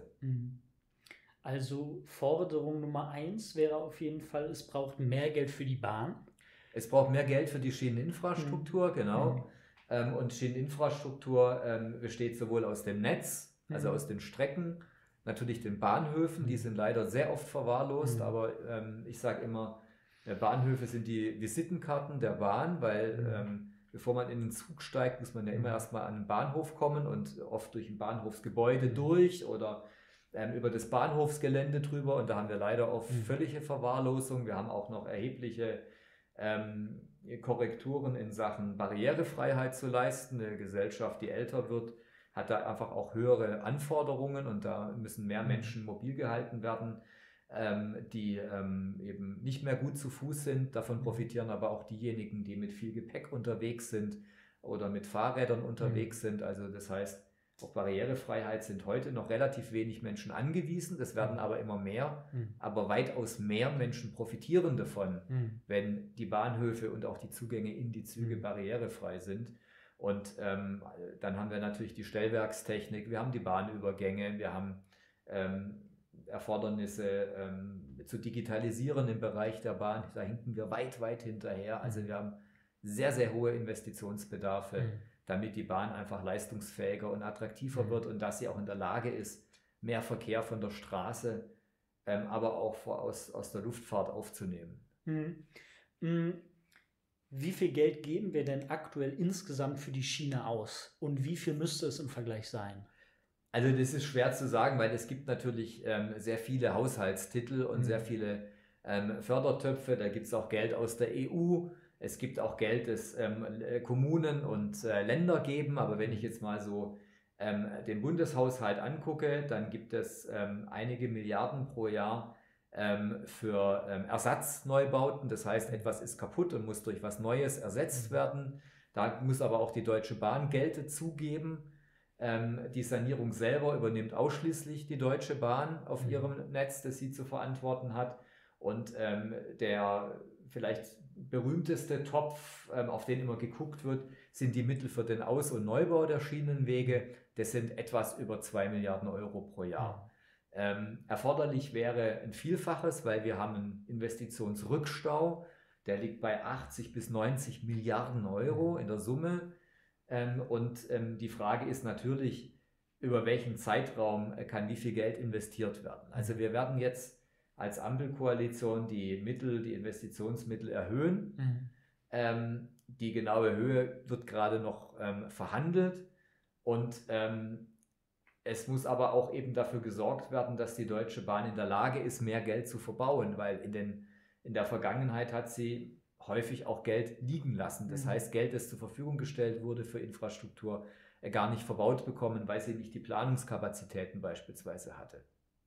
Also Forderung Nummer eins wäre auf jeden Fall, es braucht mehr Geld für die Bahn. Es braucht mehr Geld für die Schieneninfrastruktur, mhm. genau. Mhm. Ähm, und Schieneninfrastruktur ähm, besteht sowohl aus dem Netz, also mhm. aus den Strecken, natürlich den Bahnhöfen, mhm. die sind leider sehr oft verwahrlost, mhm. aber ähm, ich sage immer, äh, Bahnhöfe sind die Visitenkarten der Bahn, weil mhm. ähm, bevor man in den Zug steigt, muss man ja immer erstmal an den Bahnhof kommen und oft durch ein Bahnhofsgebäude durch oder ähm, über das Bahnhofsgelände drüber. Und da haben wir leider oft mhm. völlige Verwahrlosung. Wir haben auch noch erhebliche ähm, Korrekturen in Sachen Barrierefreiheit zu leisten. Eine Gesellschaft, die älter wird, hat da einfach auch höhere Anforderungen und da müssen mehr Menschen mobil gehalten werden. ähm, die ähm, eben nicht mehr gut zu Fuß sind. Davon profitieren aber auch diejenigen, die mit viel Gepäck unterwegs sind oder mit Fahrrädern unterwegs mhm. sind. Also das heißt, auf Barrierefreiheit sind heute noch relativ wenig Menschen angewiesen. Das werden aber immer mehr, mhm. aber weitaus mehr Menschen profitieren davon, mhm. wenn die Bahnhöfe und auch die Zugänge in die Züge mhm. barrierefrei sind. Und ähm, dann haben wir natürlich die Stellwerkstechnik, wir haben die Bahnübergänge, wir haben ähm, Erfordernisse ähm, zu digitalisieren im Bereich der Bahn. Da hinken wir weit, weit hinterher. Also wir haben sehr, sehr hohe Investitionsbedarfe, mhm. damit die Bahn einfach leistungsfähiger und attraktiver mhm. wird und dass sie auch in der Lage ist, mehr Verkehr von der Straße, ähm, aber auch vor, aus, aus der Luftfahrt aufzunehmen. Mhm. Mhm. Wie viel Geld geben wir denn aktuell insgesamt für die Schiene aus und wie viel müsste es im Vergleich sein? Also das ist schwer zu sagen, weil es gibt natürlich ähm, sehr viele Haushaltstitel und mhm. sehr viele ähm, Fördertöpfe. Da gibt es auch Geld aus der E U. Es gibt auch Geld, das ähm, Kommunen und äh, Länder geben. Aber wenn ich jetzt mal so ähm, den Bundeshaushalt angucke, dann gibt es ähm, einige Milliarden pro Jahr ähm, für ähm, Ersatzneubauten. Das heißt, etwas ist kaputt und muss durch was Neues ersetzt werden. Da muss aber auch die Deutsche Bahn Geld dazugeben. Ähm, die Sanierung selber übernimmt ausschließlich die Deutsche Bahn auf mhm. ihrem Netz, das sie zu verantworten hat. Und ähm, der vielleicht berühmteste Topf, ähm, auf den immer geguckt wird, sind die Mittel für den Aus- und Neubau der Schienenwege. Das sind etwas über zwei Milliarden Euro pro Jahr. Mhm. Ähm, erforderlich wäre ein Vielfaches, weil wir haben einen Investitionsrückstau, der liegt bei achtzig bis neunzig Milliarden Euro in der Summe. Ähm, und ähm, die Frage ist natürlich, über welchen Zeitraum äh, kann wie viel Geld investiert werden. Also wir werden jetzt als Ampelkoalition die Mittel, die Investitionsmittel erhöhen. Mhm. Ähm, die genaue Höhe wird gerade noch ähm, verhandelt und ähm, es muss aber auch eben dafür gesorgt werden, dass die Deutsche Bahn in der Lage ist, mehr Geld zu verbauen, weil in, den, in der Vergangenheit hat sie häufig auch Geld liegen lassen. Das mhm. heißt, Geld, das zur Verfügung gestellt wurde für Infrastruktur, gar nicht verbaut bekommen, weil sie nicht die Planungskapazitäten beispielsweise hatte.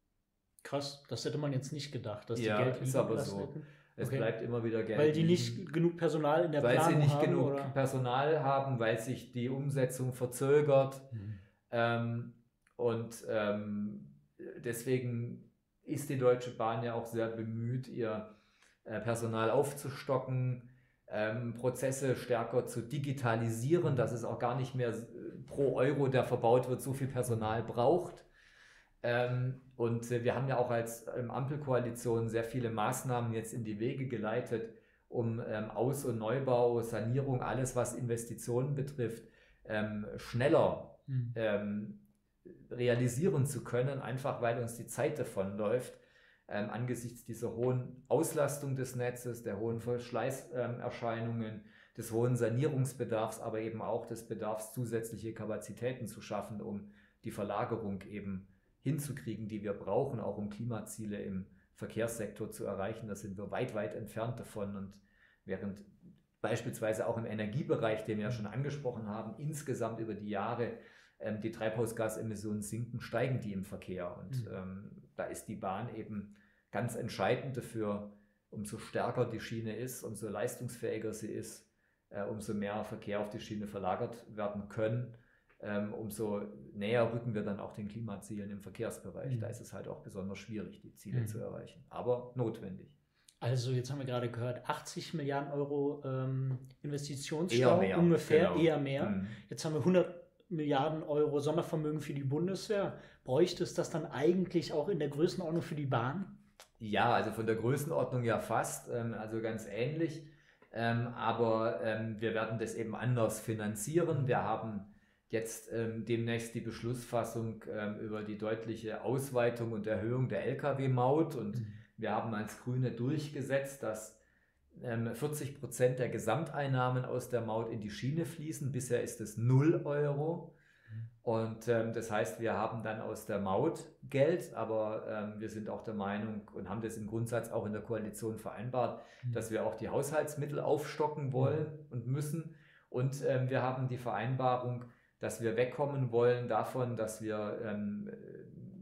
Krass, das hätte man jetzt nicht gedacht, dass ja, die Geld liegen ist aber lassen so. hätten. Es okay. bleibt immer wieder Geld Weil die liegen, nicht genug Personal in der weil Planung haben? Weil sie nicht haben, genug oder? Personal haben, weil sich die Umsetzung verzögert. Mhm. Ähm, und ähm, deswegen ist die Deutsche Bahn ja auch sehr bemüht, ihr äh, Personal aufzustocken, ähm, Prozesse stärker zu digitalisieren, dass es auch gar nicht mehr pro Euro, der verbaut wird, so viel Personal braucht. Ähm, und äh, wir haben ja auch als ähm, Ampelkoalition sehr viele Maßnahmen jetzt in die Wege geleitet, um ähm, Aus- und Neubau, Sanierung, alles was Investitionen betrifft, ähm, schneller mhm. ähm, realisieren zu können, einfach weil uns die Zeit davonläuft. Ähm, angesichts dieser hohen Auslastung des Netzes, der hohen Verschleißerscheinungen, ähm, des hohen Sanierungsbedarfs, aber eben auch des Bedarfs, zusätzliche Kapazitäten zu schaffen, um die Verlagerung eben hinzukriegen, die wir brauchen, auch um Klimaziele im Verkehrssektor zu erreichen. Da sind wir weit, weit entfernt davon. Und während beispielsweise auch im Energiebereich, den wir ja schon angesprochen haben, insgesamt über die Jahre ähm, die Treibhausgasemissionen sinken, steigen die im Verkehr. Und mhm. ähm, da ist die Bahn eben ganz entscheidend dafür, umso stärker die Schiene ist, umso leistungsfähiger sie ist, äh, umso mehr Verkehr auf die Schiene verlagert werden können, ähm, umso näher rücken wir dann auch den Klimazielen im Verkehrsbereich. Mhm. Da ist es halt auch besonders schwierig, die Ziele mhm. zu erreichen, aber notwendig. Also jetzt haben wir gerade gehört, achtzig Milliarden Euro ähm, Investitionsstau, eher mehr, ungefähr, genau. eher mehr. Mhm. Jetzt haben wir hundert Milliarden Euro Sondervermögen für die Bundeswehr. Bräuchte es das dann eigentlich auch in der Größenordnung für die Bahn? Ja, also von der Größenordnung ja fast, ähm, also ganz ähnlich. Ähm, aber ähm, wir werden das eben anders finanzieren. Wir haben jetzt ähm, demnächst die Beschlussfassung ähm, über die deutliche Ausweitung und Erhöhung der L K W-Maut und mhm. wir haben als Grüne durchgesetzt, dass ähm, vierzig Prozent der Gesamteinnahmen aus der Maut in die Schiene fließen. Bisher ist es null Euro. Und ähm, das heißt, wir haben dann aus der Maut Geld, aber ähm, wir sind auch der Meinung und haben das im Grundsatz auch in der Koalition vereinbart, mhm. dass wir auch die Haushaltsmittel aufstocken wollen mhm. und müssen. Und ähm, wir haben die Vereinbarung, dass wir wegkommen wollen davon, dass wir ähm,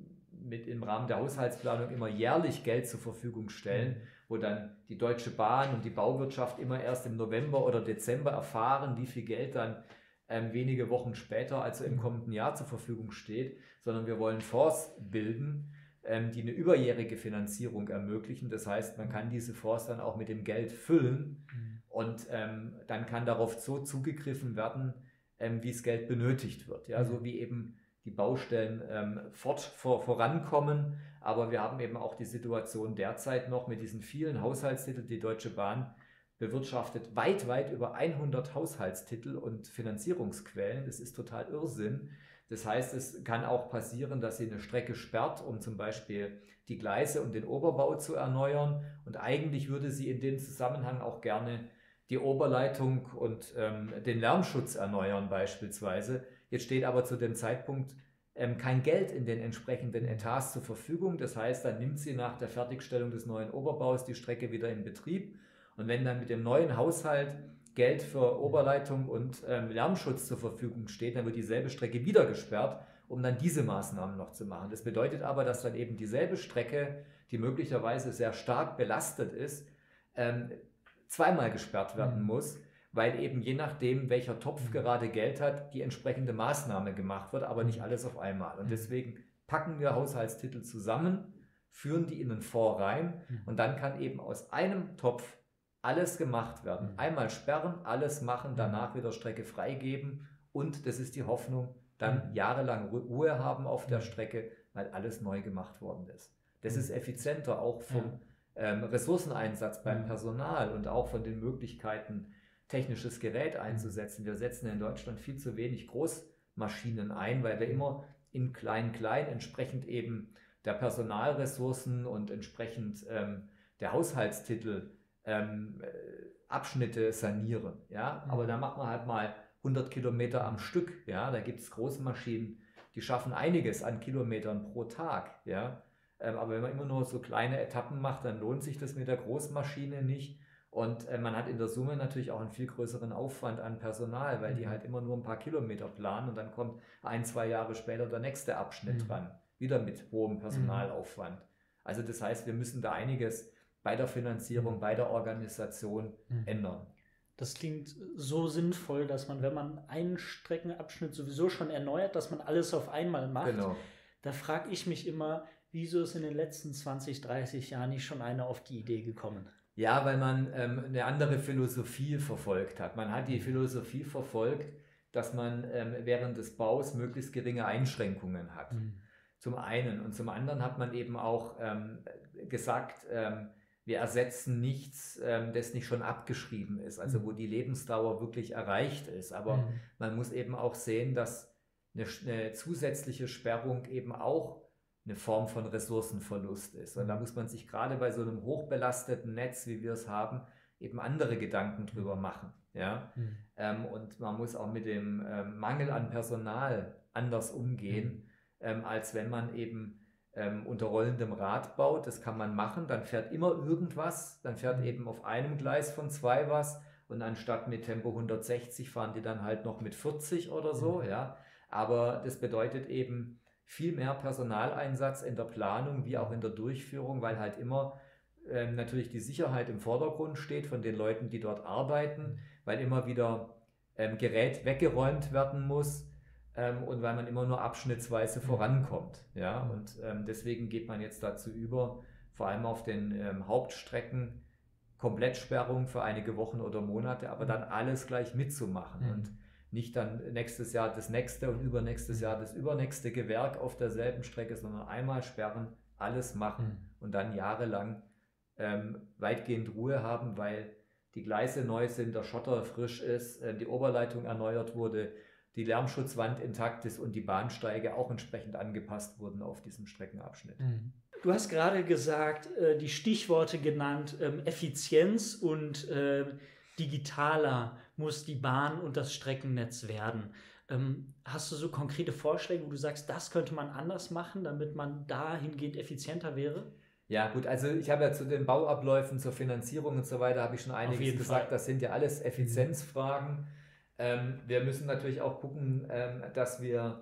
mit im Rahmen der Haushaltsplanung immer jährlich Geld zur Verfügung stellen, wo dann die Deutsche Bahn und die Bauwirtschaft immer erst im November oder Dezember erfahren, wie viel Geld dann ähm, wenige Wochen später, also im kommenden Jahr, zur Verfügung steht, sondern wir wollen Fonds bilden, ähm, die eine überjährige Finanzierung ermöglichen. Das heißt, man kann diese Fonds dann auch mit dem Geld füllen mhm. und ähm, dann kann darauf so zugegriffen werden, ähm, wie das Geld benötigt wird. Ja, mhm. so wie eben die Baustellen ähm, fort, vor, vorankommen, aber wir haben eben auch die Situation derzeit noch mit diesen vielen Haushaltstiteln. Die Deutsche Bahn bewirtschaftet weit, weit über hundert Haushaltstitel und Finanzierungsquellen. Das ist total Irrsinn. Das heißt, es kann auch passieren, dass sie eine Strecke sperrt, um zum Beispiel die Gleise und den Oberbau zu erneuern. Und eigentlich würde sie in dem Zusammenhang auch gerne die Oberleitung und ähm, den Lärmschutz erneuern beispielsweise. Jetzt steht aber zu dem Zeitpunkt ähm, kein Geld in den entsprechenden Etats zur Verfügung. Das heißt, dann nimmt sie nach der Fertigstellung des neuen Oberbaus die Strecke wieder in Betrieb. Und wenn dann mit dem neuen Haushalt Geld für Oberleitung und ähm, Lärmschutz zur Verfügung steht, dann wird dieselbe Strecke wieder gesperrt, um dann diese Maßnahmen noch zu machen. Das bedeutet aber, dass dann eben dieselbe Strecke, die möglicherweise sehr stark belastet ist, ähm, zweimal gesperrt werden muss, weil eben je nachdem, welcher Topf gerade Geld hat, die entsprechende Maßnahme gemacht wird, aber nicht alles auf einmal. Und deswegen packen wir Haushaltstitel zusammen, führen die in einen Fonds rein und dann kann eben aus einem Topf alles gemacht werden. Einmal sperren, alles machen, danach wieder Strecke freigeben und, das ist die Hoffnung, dann jahrelang Ruhe haben auf der Strecke, weil alles neu gemacht worden ist. Das ist effizienter, auch vom ähm, Ressourceneinsatz beim Personal und auch von den Möglichkeiten, technisches Gerät einzusetzen. Wir setzen in Deutschland viel zu wenig Großmaschinen ein, weil wir immer in klein-klein entsprechend eben der Personalressourcen und entsprechend ähm, der Haushaltstitel ähm, Abschnitte sanieren. Ja? Aber da macht man halt mal hundert Kilometer am Stück. Ja? Da gibt es Großmaschinen, die schaffen einiges an Kilometern pro Tag. Ja? Ähm, aber wenn man immer nur so kleine Etappen macht, dann lohnt sich das mit der Großmaschine nicht. Und äh, man hat in der Summe natürlich auch einen viel größeren Aufwand an Personal, weil die halt immer nur ein paar Kilometer planen und dann kommt ein, zwei Jahre später der nächste Abschnitt mhm. dran, wieder mit hohem Personalaufwand. Also das heißt, wir müssen da einiges bei der Finanzierung, bei der Organisation mhm. ändern. Das klingt so sinnvoll, dass man, wenn man einen Streckenabschnitt sowieso schon erneuert, dass man alles auf einmal macht. Genau. Da frage ich mich immer, wieso ist in den letzten zwanzig, dreißig Jahren nicht schon einer auf die Idee gekommen? Ja, weil man ähm, eine andere Philosophie verfolgt hat. Man hat die Philosophie verfolgt, dass man ähm, während des Baus möglichst geringe Einschränkungen hat. Mhm. Zum einen. Und zum anderen hat man eben auch ähm, gesagt, ähm, wir ersetzen nichts, ähm, das nicht schon abgeschrieben ist, also wo die Lebensdauer wirklich erreicht ist. Aber mhm. man muss eben auch sehen, dass eine, eine zusätzliche Sperrung eben auch eine Form von Ressourcenverlust ist. Und da muss man sich gerade bei so einem hochbelasteten Netz, wie wir es haben, eben andere Gedanken drüber machen. Ja? Mhm. Ähm, und man muss auch mit dem ähm, Mangel an Personal anders umgehen, mhm. ähm, als wenn man eben ähm, unter rollendem Rad baut. Das kann man machen, dann fährt immer irgendwas, dann fährt mhm. eben auf einem Gleis von zwei was und anstatt mit Tempo hundertsechzig fahren die dann halt noch mit vierzig oder so. Mhm. Ja? Aber das bedeutet eben viel mehr Personaleinsatz in der Planung wie auch in der Durchführung, weil halt immer ähm, natürlich die Sicherheit im Vordergrund steht von den Leuten, die dort arbeiten, weil immer wieder ähm, Gerät weggeräumt werden muss ähm, und weil man immer nur abschnittsweise vorankommt. Ja? Und ähm, deswegen geht man jetzt dazu über, vor allem auf den ähm, Hauptstrecken, Komplettsperrung für einige Wochen oder Monate, aber dann alles gleich mitzumachen mhm. und nicht dann nächstes Jahr das nächste und übernächstes Jahr das übernächste Gewerk auf derselben Strecke, sondern einmal sperren, alles machen mhm. und dann jahrelang ähm, weitgehend Ruhe haben, weil die Gleise neu sind, der Schotter frisch ist, äh, die Oberleitung erneuert wurde, die Lärmschutzwand intakt ist und die Bahnsteige auch entsprechend angepasst wurden auf diesem Streckenabschnitt. Mhm. Du hast gerade gesagt, äh, die Stichworte genannt, ähm, Effizienz und äh, digitaler muss die Bahn und das Streckennetz werden. Ähm, hast du so konkrete Vorschläge, wo du sagst, das könnte man anders machen, damit man dahingehend effizienter wäre? Ja gut, also ich habe ja zu den Bauabläufen, zur Finanzierung und so weiter, habe ich schon einiges gesagt. Fall. Das sind ja alles Effizienzfragen. Mhm. Ähm, wir müssen natürlich auch gucken, ähm, dass wir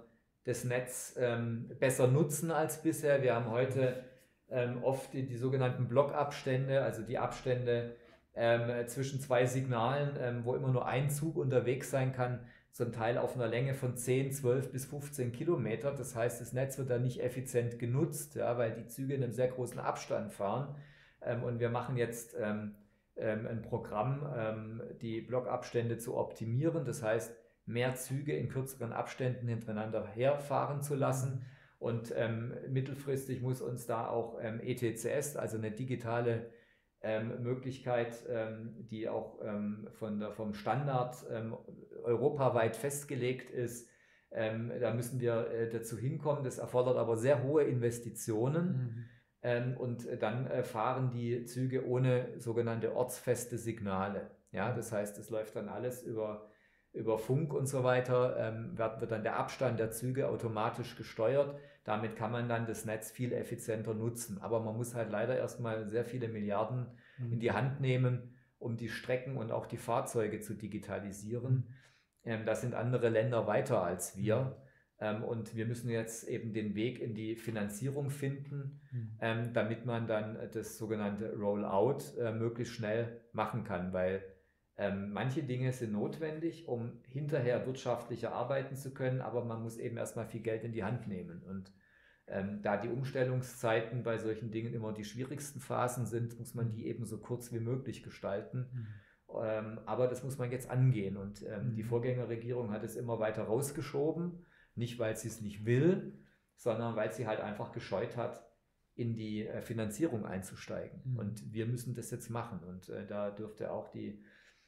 das Netz ähm, besser nutzen als bisher. Wir haben heute ähm, oft die, die sogenannten Blockabstände, also die Abstände ähm, zwischen zwei Signalen, ähm, wo immer nur ein Zug unterwegs sein kann, zum Teil auf einer Länge von zehn, zwölf bis fünfzehn Kilometer. Das heißt, das Netz wird da nicht effizient genutzt, ja, weil die Züge in einem sehr großen Abstand fahren. Ähm, und wir machen jetzt ähm, ähm, ein Programm, ähm, die Blockabstände zu optimieren. Das heißt, mehr Züge in kürzeren Abständen hintereinander herfahren zu lassen. Und ähm, mittelfristig muss uns da auch ähm, E T C S, also eine digitale ähm, Möglichkeit, ähm, die auch ähm, von der, vom Standard ähm, europaweit festgelegt ist, ähm, da müssen wir äh, dazu hinkommen. Das erfordert aber sehr hohe Investitionen. Mhm. Ähm, und dann äh, fahren die Züge ohne sogenannte ortsfeste Signale. Ja, das heißt, es läuft dann alles über über Funk und so weiter, ähm, wird, wird dann der Abstand der Züge automatisch gesteuert. Damit kann man dann das Netz viel effizienter nutzen. Aber man muss halt leider erstmal sehr viele Milliarden mhm. in die Hand nehmen, um die Strecken und auch die Fahrzeuge zu digitalisieren. Mhm. Ähm, da sind andere Länder weiter als wir. Mhm. Ähm, und wir müssen jetzt eben den Weg in die Finanzierung finden, mhm. ähm, damit man dann das sogenannte Rollout äh, möglichst schnell machen kann, weil Ähm, manche Dinge sind notwendig, um hinterher wirtschaftlicher arbeiten zu können, aber man muss eben erstmal viel Geld in die Hand nehmen. Und ähm, da die Umstellungszeiten bei solchen Dingen immer die schwierigsten Phasen sind, muss man die eben so kurz wie möglich gestalten. Mhm. Ähm, aber das muss man jetzt angehen. Und ähm, mhm. die Vorgängerregierung hat es immer weiter rausgeschoben, nicht weil sie es nicht will, sondern weil sie halt einfach gescheut hat, in die äh, Finanzierung einzusteigen. Mhm. Und wir müssen das jetzt machen. Und äh, da dürfte auch die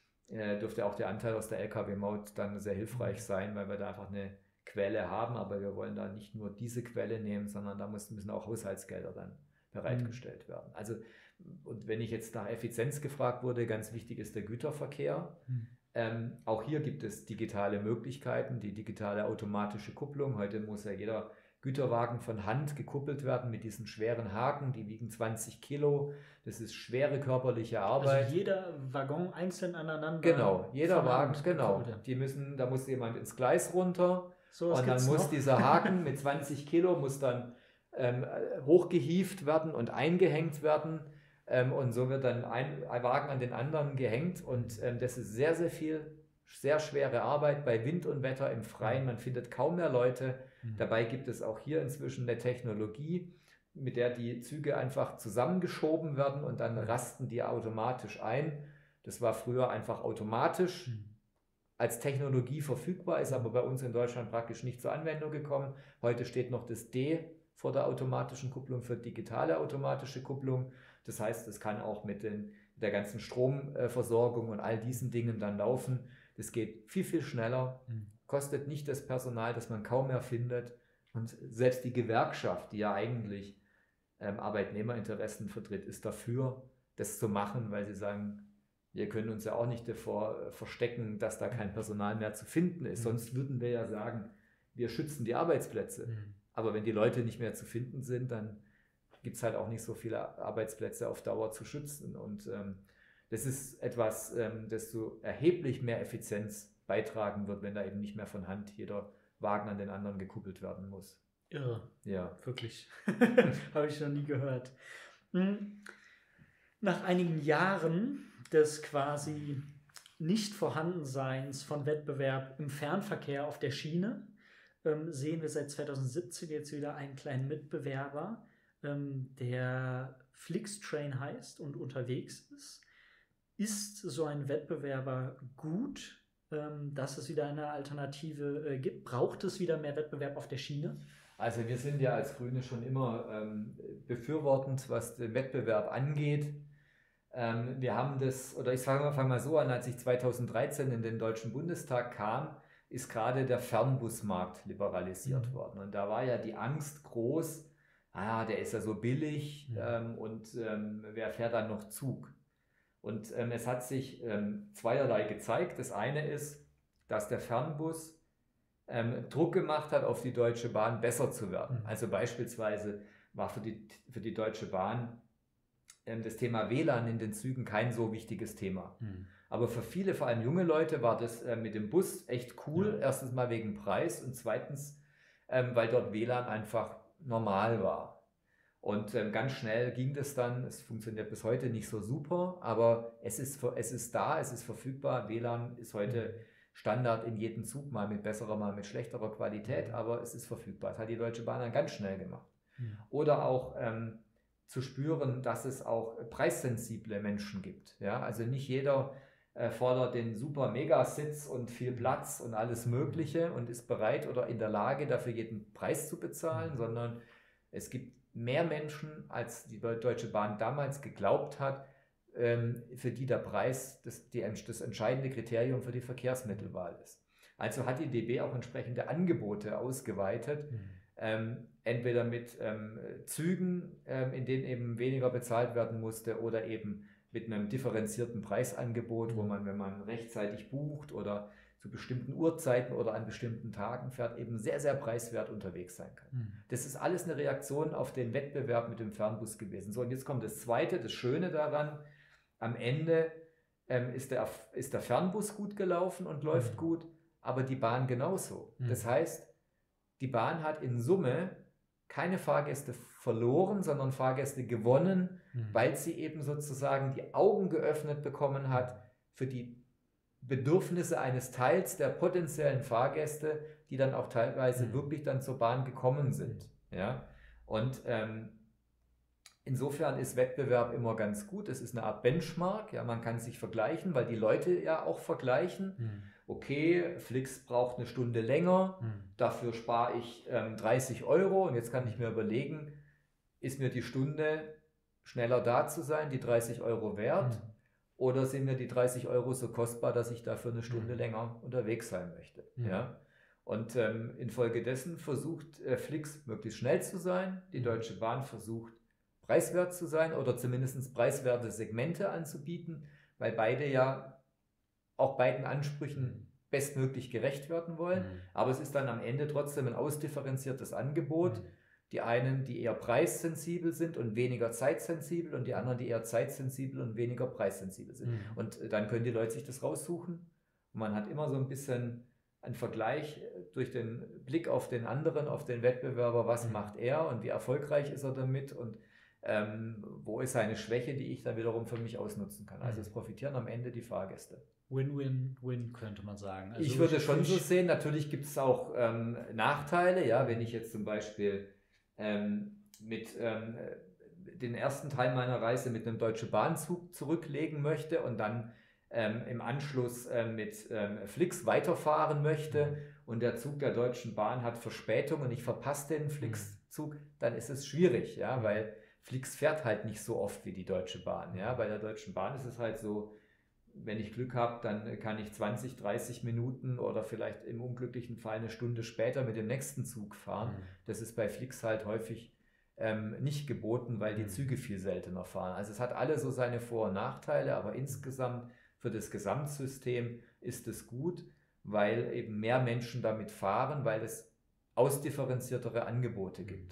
dürfte auch der Anteil aus der L K W-Maut dann sehr hilfreich sein, weil wir da einfach eine Quelle haben, aber wir wollen da nicht nur diese Quelle nehmen, sondern da müssen, müssen auch Haushaltsgelder dann bereitgestellt mhm. werden. Also, und wenn ich jetzt nach Effizienz gefragt wurde, ganz wichtig ist der Güterverkehr. Mhm. Ähm, auch hier gibt es digitale Möglichkeiten, die digitale automatische Kupplung. Heute muss ja jeder Güterwagen von Hand gekuppelt werden mit diesen schweren Haken, die wiegen zwanzig Kilo. Das ist schwere körperliche Arbeit. Also jeder Waggon einzeln aneinander. Genau, jeder Wagen, genau. Die müssen, da muss jemand ins Gleis runter so, und dann muss noch? dieser Haken mit zwanzig Kilo muss dann ähm, hochgehievt werden und eingehängt werden. Ähm, und so wird dann ein, ein Wagen an den anderen gehängt und ähm, das ist sehr, sehr viel, sehr schwere Arbeit bei Wind und Wetter im Freien. Man findet kaum mehr Leute. Mhm. Dabei gibt es auch hier inzwischen eine Technologie, mit der die Züge einfach zusammengeschoben werden und dann rasten die automatisch ein. Das war früher einfach automatisch mhm. als Technologie verfügbar, ist aber bei uns in Deutschland praktisch nicht zur Anwendung gekommen. Heute steht noch das D vor der automatischen Kupplung für digitale automatische Kupplung. Das heißt, es kann auch mit den, der ganzen Stromversorgung und all diesen Dingen dann laufen. Das geht viel, viel schneller, mhm. kostet nicht das Personal, das man kaum mehr findet. Und selbst die Gewerkschaft, die ja eigentlich ähm, Arbeitnehmerinteressen vertritt, ist dafür, das zu machen, weil sie sagen, wir können uns ja auch nicht davor äh, verstecken, dass da kein Personal mehr zu finden ist. Mhm. Sonst würden wir ja sagen, wir schützen die Arbeitsplätze. Mhm. Aber wenn die Leute nicht mehr zu finden sind, dann gibt es halt auch nicht so viele Arbeitsplätze auf Dauer zu schützen. Und ähm, das ist etwas, ähm, das zu erheblich mehr Effizienz beitragen wird, wenn da eben nicht mehr von Hand jeder Wagen an den anderen gekuppelt werden muss. Irre. Ja. Wirklich. Habe ich noch nie gehört. Nach einigen Jahren des quasi Nicht-Vorhandenseins von Wettbewerb im Fernverkehr auf der Schiene ähm, sehen wir seit zweitausendsiebzehn jetzt wieder einen kleinen Mitbewerber, ähm, der Flixtrain heißt und unterwegs ist. Ist so ein Wettbewerber gut, ähm, dass es wieder eine Alternative äh, gibt? Braucht es wieder mehr Wettbewerb auf der Schiene? Also wir sind ja als Grüne schon immer ähm, befürwortend, was den Wettbewerb angeht. Ähm, wir haben das, oder ich fange mal, fang mal so an, als ich zweitausenddreizehn in den Deutschen Bundestag kam, ist gerade der Fernbusmarkt liberalisiert mhm. worden. Und da war ja die Angst groß, ah, der ist ja so billig mhm. ähm, und ähm, wer fährt dann noch Zug? Und ähm, es hat sich ähm, zweierlei gezeigt. Das eine ist, dass der Fernbus ähm, Druck gemacht hat, auf die Deutsche Bahn besser zu werden. Mhm. Also beispielsweise war für die, für die Deutsche Bahn ähm, das Thema W L A N in den Zügen kein so wichtiges Thema. Mhm. Aber für viele, vor allem junge Leute, war das äh, mit dem Bus echt cool. Ja. Erstens mal wegen Preis und zweitens ähm, weil dort W L A N einfach normal war. Und ähm, ganz schnell ging das dann, es funktioniert bis heute nicht so super, aber es ist, es ist da, es ist verfügbar. W L A N ist heute Standard in jedem Zug, mal mit besserer, mal mit schlechterer Qualität, aber es ist verfügbar. Das hat die Deutsche Bahn dann ganz schnell gemacht. Mhm. Oder auch ähm, zu spüren, dass es auch preissensible Menschen gibt. Ja? Also nicht jeder äh, fordert den super Megasitz und viel Platz und alles Mögliche und ist bereit oder in der Lage, dafür jeden Preis zu bezahlen, mhm. sondern es gibt mehr Menschen, als die Deutsche Bahn damals geglaubt hat, ähm, für die der Preis das, die, das entscheidende Kriterium für die Verkehrsmittelwahl ist. Also hat die D B auch entsprechende Angebote ausgeweitet, mhm. ähm, entweder mit ähm, Zügen, ähm, in denen eben weniger bezahlt werden musste, oder eben mit einem differenzierten Preisangebot, mhm. wo man, wenn man rechtzeitig bucht oder zu bestimmten Uhrzeiten oder an bestimmten Tagen fährt, eben sehr, sehr preiswert unterwegs sein kann. Mhm. Das ist alles eine Reaktion auf den Wettbewerb mit dem Fernbus gewesen. So, und jetzt kommt das Zweite, das Schöne daran: Am Ende ähm, ist, der, ist der Fernbus gut gelaufen und läuft mhm. gut, aber die Bahn genauso. Mhm. Das heißt, die Bahn hat in Summe keine Fahrgäste verloren, sondern Fahrgäste gewonnen, mhm. weil sie eben sozusagen die Augen geöffnet bekommen hat für die Bedürfnisse eines Teils der potenziellen Fahrgäste, die dann auch teilweise mhm. wirklich dann zur Bahn gekommen sind. Ja? Und ähm, insofern ist Wettbewerb immer ganz gut. Es ist eine Art Benchmark. Ja? Man kann sich vergleichen, weil die Leute ja auch vergleichen. Mhm. Okay, Flix braucht eine Stunde länger, mhm. dafür spare ich ähm, dreißig Euro und jetzt kann ich mir überlegen, ist mir die Stunde schneller da zu sein, die dreißig Euro wert? Mhm. Oder sind mir die dreißig Euro so kostbar, dass ich dafür eine Stunde mhm. länger unterwegs sein möchte? Mhm. Ja? Und ähm, infolgedessen versucht äh, Flix möglichst schnell zu sein. Die Deutsche Bahn versucht preiswert zu sein oder zumindest preiswerte Segmente anzubieten, weil beide ja auch beiden Ansprüchen bestmöglich gerecht werden wollen. Mhm. Aber es ist dann am Ende trotzdem ein ausdifferenziertes Angebot. Mhm. Die einen, die eher preissensibel sind und weniger zeitsensibel, und die anderen, die eher zeitsensibel und weniger preissensibel sind. Mhm. Und dann können die Leute sich das raussuchen. Und man hat immer so ein bisschen einen Vergleich durch den Blick auf den anderen, auf den Wettbewerber. Was mhm. macht er und wie erfolgreich ist er damit? Und ähm, wo ist seine Schwäche, die ich dann wiederum für mich ausnutzen kann? Also es profitieren am Ende die Fahrgäste. Win-win-win könnte man sagen. Also ich würde ich, schon ich, so sehen, natürlich gibt es auch ähm, Nachteile, ja, wenn ich jetzt zum Beispiel ähm, mit ähm, den ersten Teil meiner Reise mit einem Deutsche Bahnzug zurücklegen möchte und dann ähm, im Anschluss ähm, mit ähm, Flix weiterfahren möchte mhm. und der Zug der Deutschen Bahn hat Verspätung und ich verpasse den Flix-Zug, dann ist es schwierig, ja, mhm. weil Flix fährt halt nicht so oft wie die Deutsche Bahn. Ja. Bei der Deutschen Bahn ist es halt so, wenn ich Glück habe, dann kann ich zwanzig, dreißig Minuten oder vielleicht im unglücklichen Fall eine Stunde später mit dem nächsten Zug fahren. Mhm. Das ist bei Flix halt häufig ähm, nicht geboten, weil die mhm. Züge viel seltener fahren. Also es hat alle so seine Vor- und Nachteile, aber insgesamt für das Gesamtsystem ist es gut, weil eben mehr Menschen damit fahren, weil es ausdifferenziertere Angebote gibt.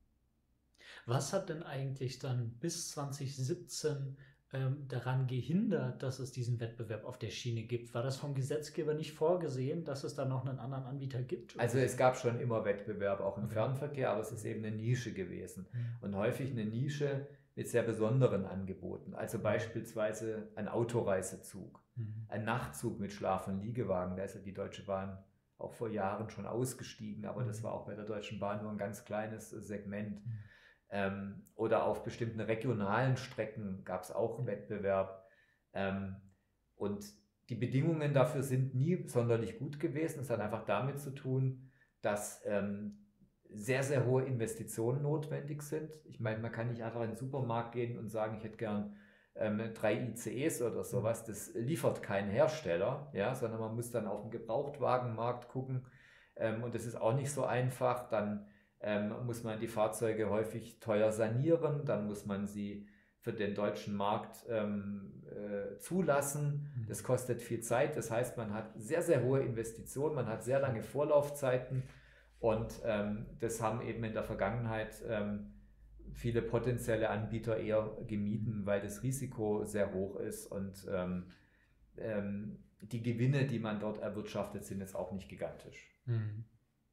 Was hat denn eigentlich dann bis zwanzig siebzehn ähm, daran gehindert, dass es diesen Wettbewerb auf der Schiene gibt? War das vom Gesetzgeber nicht vorgesehen, dass es da noch einen anderen Anbieter gibt? Also es gab schon immer Wettbewerb, auch im okay. Fernverkehr, aber es ist eben eine Nische gewesen. Mhm. Und häufig eine Nische mit sehr besonderen Angeboten. Also beispielsweise ein Autoreisezug, mhm. ein Nachtzug mit Schlaf- und Liegewagen. Da ist ja die Deutsche Bahn auch vor Jahren schon ausgestiegen, aber mhm. das war auch bei der Deutschen Bahn nur ein ganz kleines Segment. Mhm. Ähm, oder auf bestimmten regionalen Strecken gab es auch mhm. Wettbewerb. Ähm, und die Bedingungen dafür sind nie sonderlich gut gewesen. Es hat einfach damit zu tun, dass ähm, sehr, sehr hohe Investitionen notwendig sind. Ich meine, man kann nicht einfach in den Supermarkt gehen und sagen, ich hätte gern ähm, drei I C Es oder sowas. Das liefert kein Hersteller, ja, sondern man muss dann auf dem Gebrauchtwagenmarkt gucken. Ähm, und das ist auch nicht so einfach. Dann ähm, muss man die Fahrzeuge häufig teuer sanieren. Dann muss man sie für den deutschen Markt ähm, äh, zulassen. Das kostet viel Zeit. Das heißt, man hat sehr, sehr hohe Investitionen. Man hat sehr lange Vorlaufzeiten. Und ähm, das haben eben in der Vergangenheit ähm, viele potenzielle Anbieter eher gemieden, weil das Risiko sehr hoch ist und ähm, ähm, die Gewinne, die man dort erwirtschaftet, sind jetzt auch nicht gigantisch. Mhm.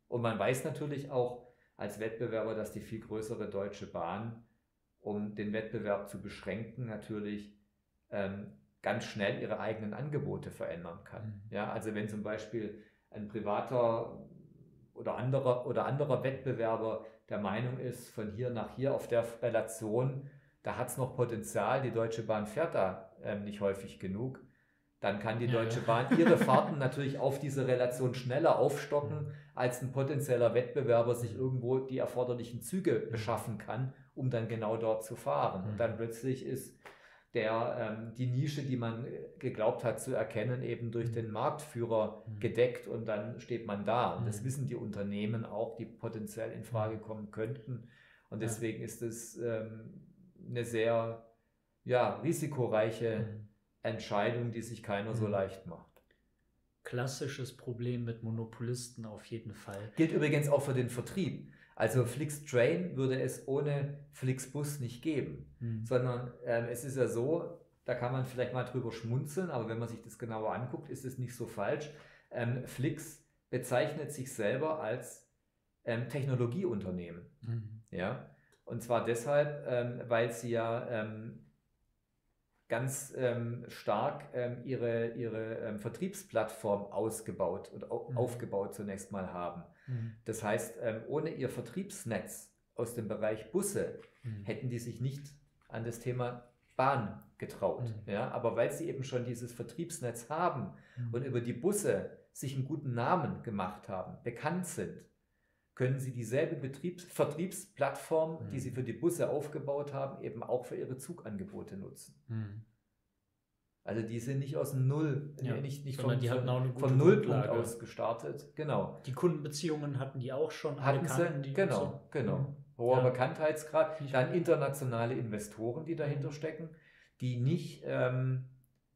Und man weiß natürlich auch als Wettbewerber, dass die viel größere Deutsche Bahn, um den Wettbewerb zu beschränken, natürlich ähm, ganz schnell ihre eigenen Angebote verändern kann. Mhm. Ja, also wenn zum Beispiel ein privater oder anderer, oder anderer Wettbewerber der Meinung ist, von hier nach hier auf der Relation, da hat es noch Potenzial, die Deutsche Bahn fährt da ähm, nicht häufig genug, dann kann die ja, Deutsche ja. Bahn ihre Fahrten natürlich auf diese Relation schneller aufstocken, als ein potenzieller Wettbewerber sich irgendwo die erforderlichen Züge beschaffen kann, um dann genau dort zu fahren. Und dann plötzlich ist der, ähm, die Nische, die man geglaubt hat zu erkennen, eben durch den Marktführer gedeckt und dann steht man da. Und das wissen die Unternehmen auch, die potenziell in Frage kommen könnten. Und deswegen ist es ähm, eine sehr ja, risikoreiche Entscheidung, die sich keiner so leicht macht. Klassisches Problem mit Monopolisten auf jeden Fall. Gilt übrigens auch für den Vertrieb. Also Flixtrain würde es ohne Flixbus nicht geben, mhm. sondern ähm, es ist ja so, da kann man vielleicht mal drüber schmunzeln, aber wenn man sich das genauer anguckt, ist es nicht so falsch. Ähm, Flix bezeichnet sich selber als ähm, Technologieunternehmen. Mhm. Ja? Und zwar deshalb, ähm, weil sie ja ähm, ganz ähm, stark ähm, ihre, ihre ähm, Vertriebsplattform ausgebaut und au- mhm. aufgebaut zunächst mal haben. Mhm. Das heißt, ähm, ohne ihr Vertriebsnetz aus dem Bereich Busse mhm. hätten die sich nicht an das Thema Bahn getraut. Mhm. Ja? Aber weil sie eben schon dieses Vertriebsnetz haben mhm. und über die Busse sich einen guten Namen gemacht haben, bekannt sind, können sie dieselbe Betriebs- Vertriebsplattform, mhm. die sie für die Busse aufgebaut haben, eben auch für ihre Zugangebote nutzen. Mhm. Also die sind nicht aus dem Null, ja, nicht, nicht vom, die hatten auch eine gute vom Nullpunkt aus gestartet. Genau. Die Kundenbeziehungen hatten die auch schon. Hatten sie, die genau, so. genau. Mhm. Hoher ja. Bekanntheitsgrad. Dann internationale Investoren, die dahinter mhm. stecken, die nicht ähm,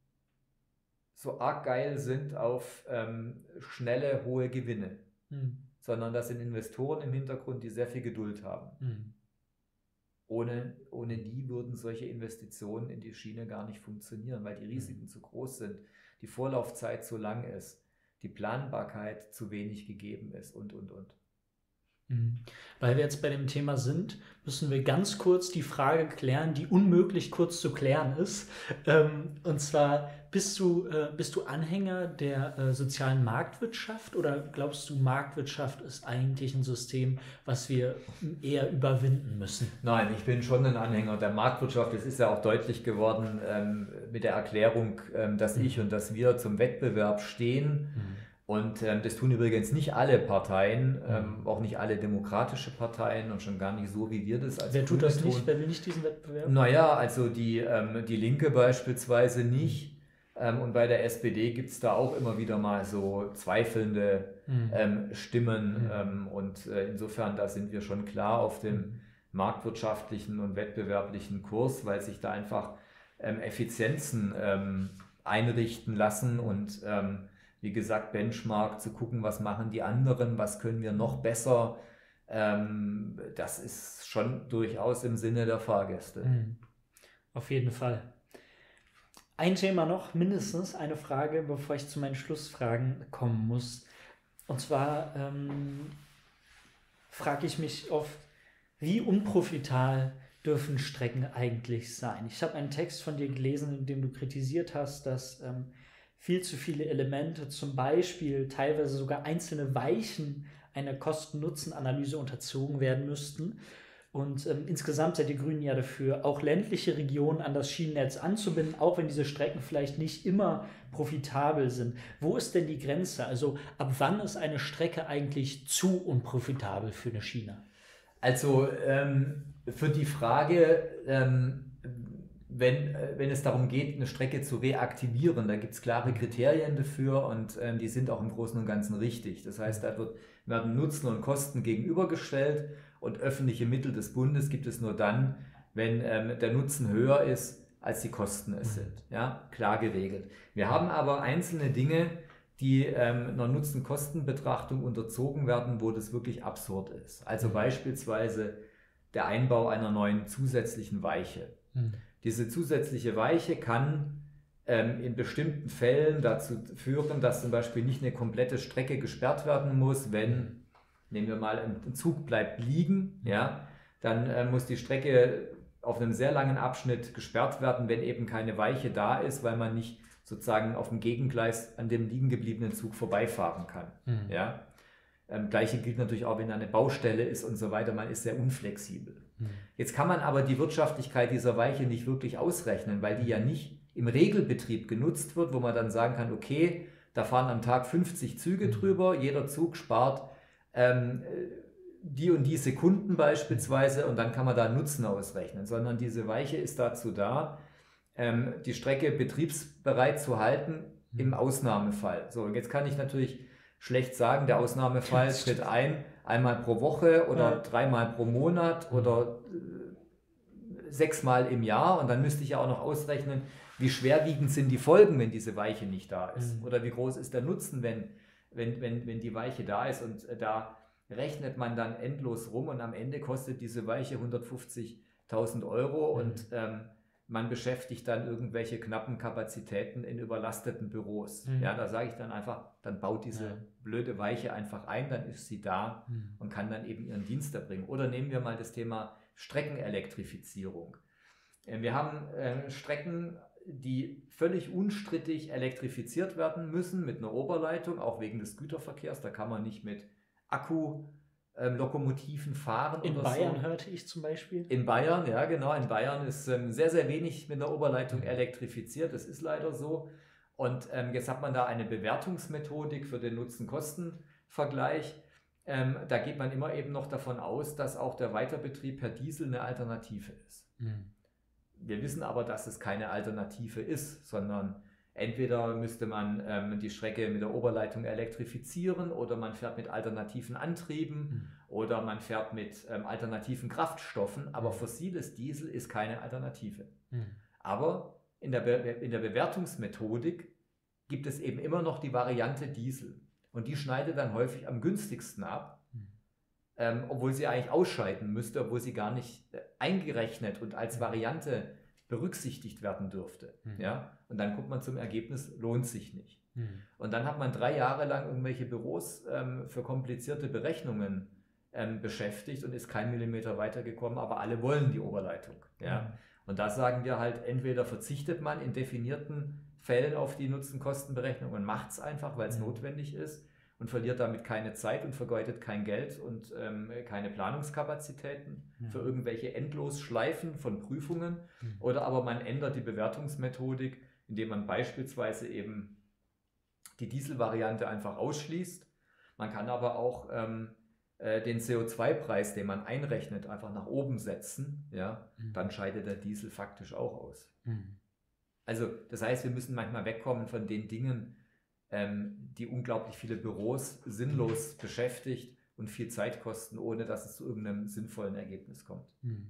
so arg geil sind auf ähm, schnelle, hohe Gewinne. Mhm. Sondern das sind Investoren im Hintergrund, die sehr viel Geduld haben. Mhm. Ohne, ohne die würden solche Investitionen in die Schiene gar nicht funktionieren, weil die Risiken mhm. zu groß sind, die Vorlaufzeit zu lang ist, die Planbarkeit zu wenig gegeben ist und, und, und. Mhm. Weil wir jetzt bei dem Thema sind, müssen wir ganz kurz die Frage klären, die unmöglich kurz zu klären ist. Ähm, und zwar, bist du, äh, bist du Anhänger der äh, sozialen Marktwirtschaft oder glaubst du, Marktwirtschaft ist eigentlich ein System, was wir eher überwinden müssen? Nein, ich bin schon ein Anhänger der Marktwirtschaft. Es ist ja auch deutlich geworden ähm, mit der Erklärung, ähm, dass mhm. ich und dass wir zum Wettbewerb stehen. Mhm. Und ähm, das tun übrigens nicht alle Parteien, ähm, auch nicht alle demokratische Parteien und schon gar nicht so, wie wir das als Wer tut das nicht? Wer will nicht diesen Wettbewerb? Naja, also die, ähm, die Linke beispielsweise nicht. Ähm, und bei der S P D gibt es da auch immer wieder mal so zweifelnde ähm, Stimmen. Mhm. Ähm, und äh, insofern, da sind wir schon klar auf dem mhm. marktwirtschaftlichen und wettbewerblichen Kurs, weil sich da einfach ähm, Effizienzen ähm, einrichten lassen und ähm, wie gesagt, Benchmark, zu gucken, was machen die anderen, was können wir noch besser. Ähm, das ist schon durchaus im Sinne der Fahrgäste. Mhm. Auf jeden Fall. Ein Thema noch, mindestens eine Frage, bevor ich zu meinen Schlussfragen kommen muss. Und zwar ähm, frage ich mich oft, wie unprofitabel dürfen Strecken eigentlich sein? Ich habe einen Text von dir gelesen, in dem du kritisiert hast, dass ähm, viel zu viele Elemente, zum Beispiel teilweise sogar einzelne Weichen einer Kosten-Nutzen-Analyse unterzogen werden müssten. Und ähm, insgesamt seid die Grünen ja dafür, auch ländliche Regionen an das Schienennetz anzubinden, auch wenn diese Strecken vielleicht nicht immer profitabel sind. Wo ist denn die Grenze? Also ab wann ist eine Strecke eigentlich zu unprofitabel für eine Schiene? Also ähm, für die Frage, ähm, wenn, wenn es darum geht, eine Strecke zu reaktivieren, da gibt es klare Kriterien dafür und ähm, die sind auch im Großen und Ganzen richtig. Das heißt, da wird, werden Nutzen und Kosten gegenübergestellt und öffentliche Mittel des Bundes gibt es nur dann, wenn ähm, der Nutzen höher ist, als die Kosten es sind. Ja, klar geregelt. Wir haben aber einzelne Dinge, die ähm, einer Nutzen-Kosten-Betrachtung unterzogen werden, wo das wirklich absurd ist. Also beispielsweise der Einbau einer neuen zusätzlichen Weiche. Mhm. Diese zusätzliche Weiche kann ähm, in bestimmten Fällen dazu führen, dass zum Beispiel nicht eine komplette Strecke gesperrt werden muss, wenn nehmen wir mal, ein Zug bleibt liegen, ja, dann äh, muss die Strecke auf einem sehr langen Abschnitt gesperrt werden, wenn eben keine Weiche da ist, weil man nicht sozusagen auf dem Gegengleis an dem liegen gebliebenen Zug vorbeifahren kann. Mhm. Ja? Ähm, Gleiche gilt natürlich auch, wenn da eine Baustelle ist und so weiter, man ist sehr unflexibel. Mhm. Jetzt kann man aber die Wirtschaftlichkeit dieser Weiche nicht wirklich ausrechnen, weil die ja nicht im Regelbetrieb genutzt wird, wo man dann sagen kann, okay, da fahren am Tag fünfzig Züge drüber, jeder Zug spart ähm, die und die Sekunden beispielsweise und dann kann man da Nutzen ausrechnen, sondern diese Weiche ist dazu da, ähm, die Strecke betriebsbereit zu halten im Ausnahmefall. So, und jetzt kann ich natürlich schlecht sagen, der Ausnahmefall tritt ein, einmal pro Woche oder ja. dreimal pro Monat oder äh, sechsmal im Jahr und dann müsste ich ja auch noch ausrechnen, wie schwerwiegend sind die Folgen, wenn diese Weiche nicht da ist mhm. oder wie groß ist der Nutzen, wenn, wenn, wenn, wenn die Weiche da ist und äh, da rechnet man dann endlos rum und am Ende kostet diese Weiche hundertfünfzigtausend Euro mhm. und ähm, man beschäftigt dann irgendwelche knappen Kapazitäten in überlasteten Büros. Mhm. Ja, da sage ich dann einfach, dann baut diese ja. blöde Weiche einfach ein, dann ist sie da mhm. und kann dann eben ihren Dienst erbringen. Oder nehmen wir mal das Thema Streckenelektrifizierung. Wir haben äh, Strecken, die völlig unstrittig elektrifiziert werden müssen mit einer Oberleitung, auch wegen des Güterverkehrs. Da kann man nicht mit Akku-Lokomotiven fahren. In oder Bayern so. Hörte ich zum Beispiel. In Bayern, ja genau. In Bayern ist ähm, sehr, sehr wenig mit einer Oberleitung mhm. elektrifiziert. Das ist leider so. Und ähm, jetzt hat man da eine Bewertungsmethodik für den Nutzen-Kosten-Vergleich. Ähm, da geht man immer eben noch davon aus, dass auch der Weiterbetrieb per Diesel eine Alternative ist. Mhm. Wir wissen aber, dass es keine Alternative ist, sondern entweder müsste man ähm, die Strecke mit der Oberleitung elektrifizieren oder man fährt mit alternativen Antrieben mhm. oder man fährt mit ähm, alternativen Kraftstoffen, aber mhm. fossiles Diesel ist keine Alternative. Mhm. Aber in der, Be in der Bewertungsmethodik gibt es eben immer noch die Variante Diesel und die schneidet dann häufig am günstigsten ab, mhm. ähm, obwohl sie eigentlich ausscheiden müsste, obwohl sie gar nicht äh, eingerechnet und als Variante berücksichtigt werden dürfte. Mhm. Ja? Und dann kommt man zum Ergebnis, lohnt sich nicht. Mhm. Und dann hat man drei Jahre lang irgendwelche Büros ähm, für komplizierte Berechnungen ähm, beschäftigt und ist kein Millimeter weitergekommen, aber alle wollen die Oberleitung. Ja? Mhm. Und da sagen wir halt, entweder verzichtet man in definierten Fällen auf die Nutzen-Kosten-Berechnung und macht es einfach, weil es mhm. notwendig ist und verliert damit keine Zeit und vergeudet kein Geld und ähm, keine Planungskapazitäten mhm. für irgendwelche Endlosschleifen von Prüfungen. Mhm. Oder aber man ändert die Bewertungsmethodik, indem man beispielsweise eben die Dieselvariante einfach ausschließt. Man kann aber auch ähm, äh, den C O zwei Preis, den man einrechnet, einfach nach oben setzen. Ja? Mhm. Dann scheidet der Diesel faktisch auch aus. Mhm. Also das heißt, wir müssen manchmal wegkommen von den Dingen, die unglaublich viele Büros sinnlos beschäftigt und viel Zeit kosten, ohne dass es zu irgendeinem sinnvollen Ergebnis kommt.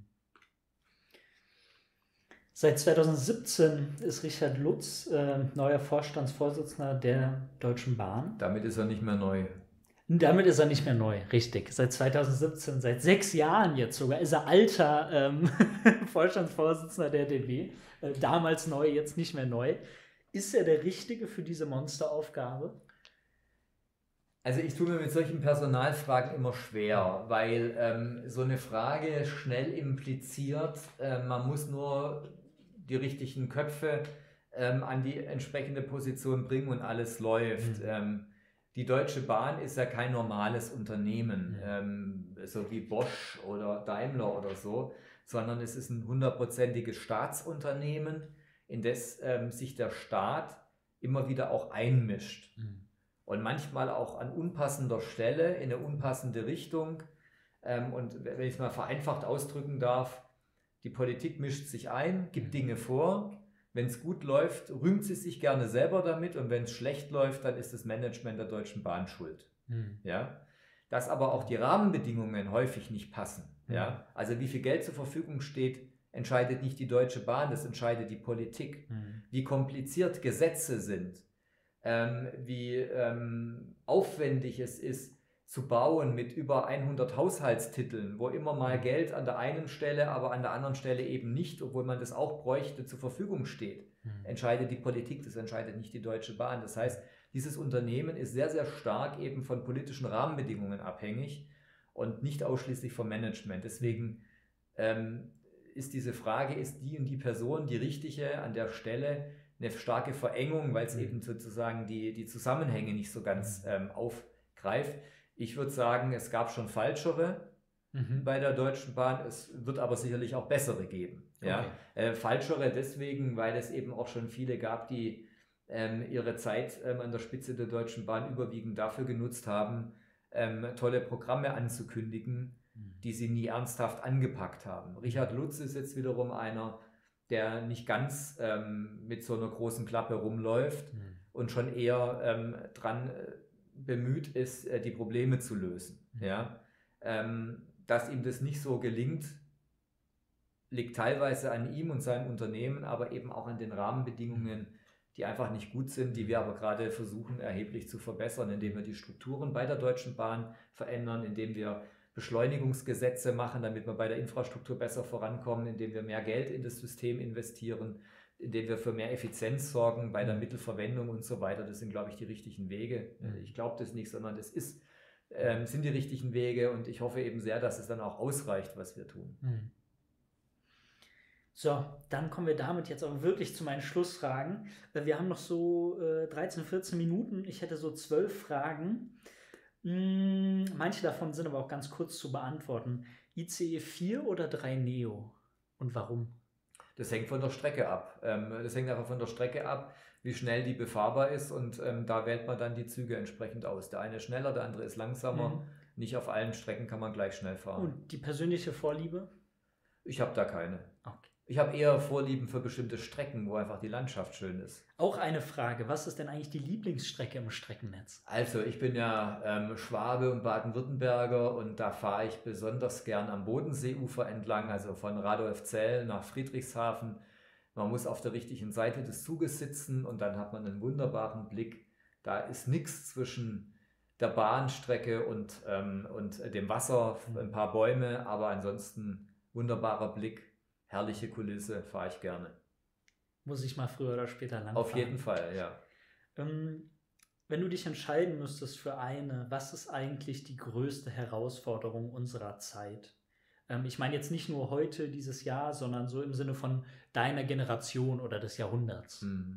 Seit zweitausendsiebzehn ist Richard Lutz äh, neuer Vorstandsvorsitzender der Deutschen Bahn. Damit ist er nicht mehr neu. Damit ist er nicht mehr neu, richtig. Seit zweitausendsiebzehn, seit sechs Jahren jetzt sogar, ist er alter ähm, Vorstandsvorsitzender der D B. Äh, damals neu, jetzt nicht mehr neu. Ist er der Richtige für diese Monsteraufgabe? Also ich tue mir mit solchen Personalfragen immer schwer, weil ähm, so eine Frage schnell impliziert, äh, man muss nur die richtigen Köpfe ähm, an die entsprechende Position bringen und alles läuft. Mhm. Ähm, die Deutsche Bahn ist ja kein normales Unternehmen, mhm. ähm, so wie Bosch oder Daimler oder so, sondern es ist ein hundertprozentiges Staatsunternehmen, in das ähm, sich der Staat immer wieder auch einmischt. Mhm. Und manchmal auch an unpassender Stelle, in eine unpassende Richtung. Ähm, und wenn ich es mal vereinfacht ausdrücken darf, die Politik mischt sich ein, gibt mhm. Dinge vor. Wenn es gut läuft, rühmt sie sich gerne selber damit. Und wenn es schlecht läuft, dann ist das Management der Deutschen Bahn schuld. Mhm. Ja? Dass aber auch die Rahmenbedingungen häufig nicht passen. Mhm. Ja? Also wie viel Geld zur Verfügung steht, entscheidet nicht die Deutsche Bahn, das entscheidet die Politik. Mhm. Wie kompliziert Gesetze sind, ähm, wie ähm, aufwendig es ist, zu bauen mit über hundert Haushaltstiteln, wo immer mal Geld an der einen Stelle, aber an der anderen Stelle eben nicht, obwohl man das auch bräuchte, zur Verfügung steht. Mhm. Entscheidet die Politik, das entscheidet nicht die Deutsche Bahn. Das heißt, dieses Unternehmen ist sehr, sehr stark eben von politischen Rahmenbedingungen abhängig und nicht ausschließlich vom Management. Deswegen ähm, ist diese Frage, ist die und die Person die richtige an der Stelle, eine starke Verengung, weil es mhm. eben sozusagen die, die Zusammenhänge nicht so ganz ähm, aufgreift. Ich würde sagen, es gab schon falschere mhm. bei der Deutschen Bahn, es wird aber sicherlich auch bessere geben. Ja? Okay. Äh, falschere deswegen, weil es eben auch schon viele gab, die ähm, ihre Zeit ähm, an der Spitze der Deutschen Bahn überwiegend dafür genutzt haben, ähm, tolle Programme anzukündigen, mhm. die sie nie ernsthaft angepackt haben. Richard Lutz ist jetzt wiederum einer, der nicht ganz ähm, mit so einer großen Klappe rumläuft mhm. und schon eher ähm, dran äh, bemüht ist, äh, die Probleme zu lösen. Mhm. Ja? Ähm, dass ihm das nicht so gelingt, liegt teilweise an ihm und seinem Unternehmen, aber eben auch an den Rahmenbedingungen, die einfach nicht gut sind, die wir aber gerade versuchen erheblich zu verbessern, indem wir die Strukturen bei der Deutschen Bahn verändern, indem wir Beschleunigungsgesetze machen, damit wir bei der Infrastruktur besser vorankommen, indem wir mehr Geld in das System investieren, indem wir für mehr Effizienz sorgen bei der Mittelverwendung und so weiter. Das sind, glaube ich, die richtigen Wege. Ich glaube das nicht, sondern das ist, ähm, sind die richtigen Wege und ich hoffe eben sehr, dass es dann auch ausreicht, was wir tun. Mhm. So, dann kommen wir damit jetzt aber wirklich zu meinen Schlussfragen. Wir haben noch so äh, dreizehn, vierzehn Minuten. Ich hätte so zwölf Fragen. Hm, manche davon sind aber auch ganz kurz zu beantworten. I C E vier oder drei Neo? Und warum? Das hängt von der Strecke ab. Ähm, das hängt einfach von der Strecke ab, wie schnell die befahrbar ist. Und ähm, da wählt man dann die Züge entsprechend aus. Der eine ist schneller, der andere ist langsamer. Mhm. Nicht auf allen Strecken kann man gleich schnell fahren. Und die persönliche Vorliebe? Ich habe da keine. Okay. Ich habe eher Vorlieben für bestimmte Strecken, wo einfach die Landschaft schön ist. Auch eine Frage, was ist denn eigentlich die Lieblingsstrecke im Streckennetz? Also ich bin ja ähm, Schwabe und Baden-Württemberger und da fahre ich besonders gern am Bodenseeufer entlang, also von Radolfzell nach Friedrichshafen. Man muss auf der richtigen Seite des Zuges sitzen und dann hat man einen wunderbaren Blick. Da ist nichts zwischen der Bahnstrecke und, ähm, und dem Wasser, ein paar Bäume, aber ansonsten wunderbarer Blick. Herrliche Kulisse, fahre ich gerne. Muss ich mal früher oder später lang Auf fahren. Jeden Fall, ja. Ähm, wenn du dich entscheiden müsstest für eine, was ist eigentlich die größte Herausforderung unserer Zeit? Ähm, ich meine jetzt nicht nur heute, dieses Jahr, sondern so im Sinne von deiner Generation oder des Jahrhunderts. Hm.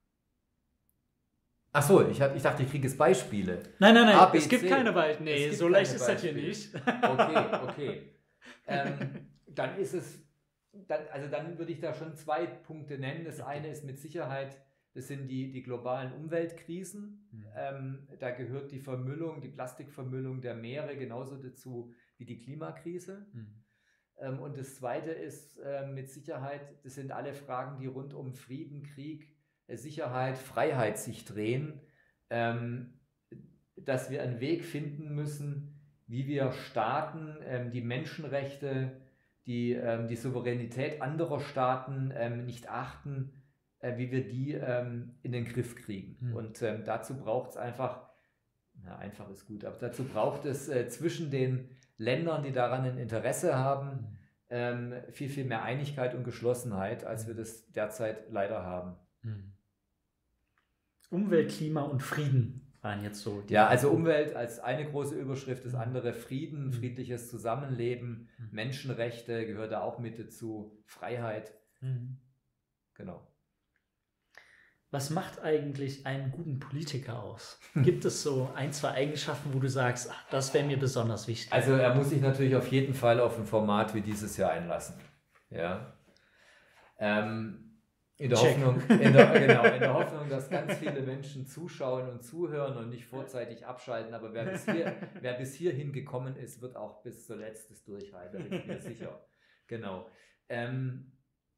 Ach so, ich, ich dachte, ich kriege jetzt Beispiele. Nein, nein, nein, A, B, es gibt C. keine Beispiele. Nee, so leicht ist das hier nicht. Okay, okay. ähm, dann ist es Dann, also dann würde ich da schon zwei Punkte nennen. Das eine ist mit Sicherheit, das sind die, die globalen Umweltkrisen. Mhm. Ähm, da gehört die Vermüllung, die Plastikvermüllung der Meere genauso dazu wie die Klimakrise. Mhm. Ähm, und das zweite ist äh, mit Sicherheit, das sind alle Fragen, die rund um Frieden, Krieg, äh, Sicherheit, Freiheit sich drehen, ähm, dass wir einen Weg finden müssen, wie wir Staaten, ähm, die Menschenrechte, die ähm, die Souveränität anderer Staaten ähm, nicht achten, äh, wie wir die ähm, in den Griff kriegen. Mhm. Und ähm, dazu braucht es einfach, na, einfach ist gut, aber dazu braucht es äh, zwischen den Ländern, die daran ein Interesse haben, mhm. ähm, viel, viel mehr Einigkeit und Geschlossenheit, als mhm. wir das derzeit leider haben. Mhm. Umwelt, Klima und Frieden. Jetzt so ja, also Umwelt als eine große Überschrift, das andere Frieden, friedliches Zusammenleben, mhm. Menschenrechte gehört da auch mit dazu, Freiheit. Mhm. Genau. Was macht eigentlich einen guten Politiker aus? Gibt es so ein, zwei Eigenschaften, wo du sagst, ach, das wäre mir besonders wichtig? Also er muss sich natürlich auf jeden Fall auf ein Format wie dieses Jahr einlassen. Ja. Ähm, In der, Hoffnung, in, der, genau, in der Hoffnung, dass ganz viele Menschen zuschauen und zuhören und nicht vorzeitig abschalten. Aber wer bis, hier, wer bis hierhin gekommen ist, wird auch bis zuletzt das durchhalten, bin ich mir sicher. Genau. Ähm,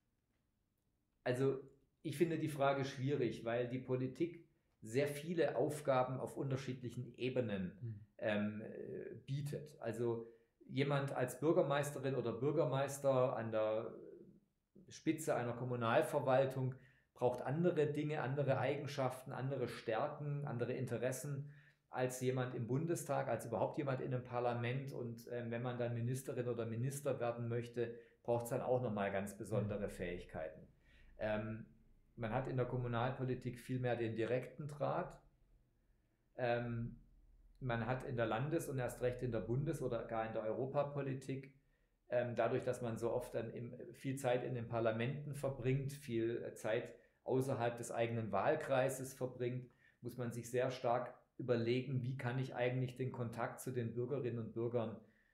also ich finde die Frage schwierig, weil die Politik sehr viele Aufgaben auf unterschiedlichen Ebenen ähm, bietet. Also jemand als Bürgermeisterin oder Bürgermeister an der Spitze einer Kommunalverwaltung braucht andere Dinge, andere Eigenschaften, andere Stärken, andere Interessen als jemand im Bundestag, als überhaupt jemand in einem Parlament. Und ähm, wenn man dann Ministerin oder Minister werden möchte, braucht es dann auch nochmal ganz besondere Fähigkeiten. Ähm, man hat in der Kommunalpolitik viel mehr den direkten Draht ähm, man hat in der Landes- und erst recht in der Bundes- oder gar in der Europapolitik, ähm, dadurch, dass man so oft dann im, viel Zeit in den Parlamenten verbringt, viel Zeit außerhalb des eigenen Wahlkreises verbringt, muss man sich sehr stark überlegen, wie kann ich eigentlich den Kontakt zu den Bürgerinnen und Bürgern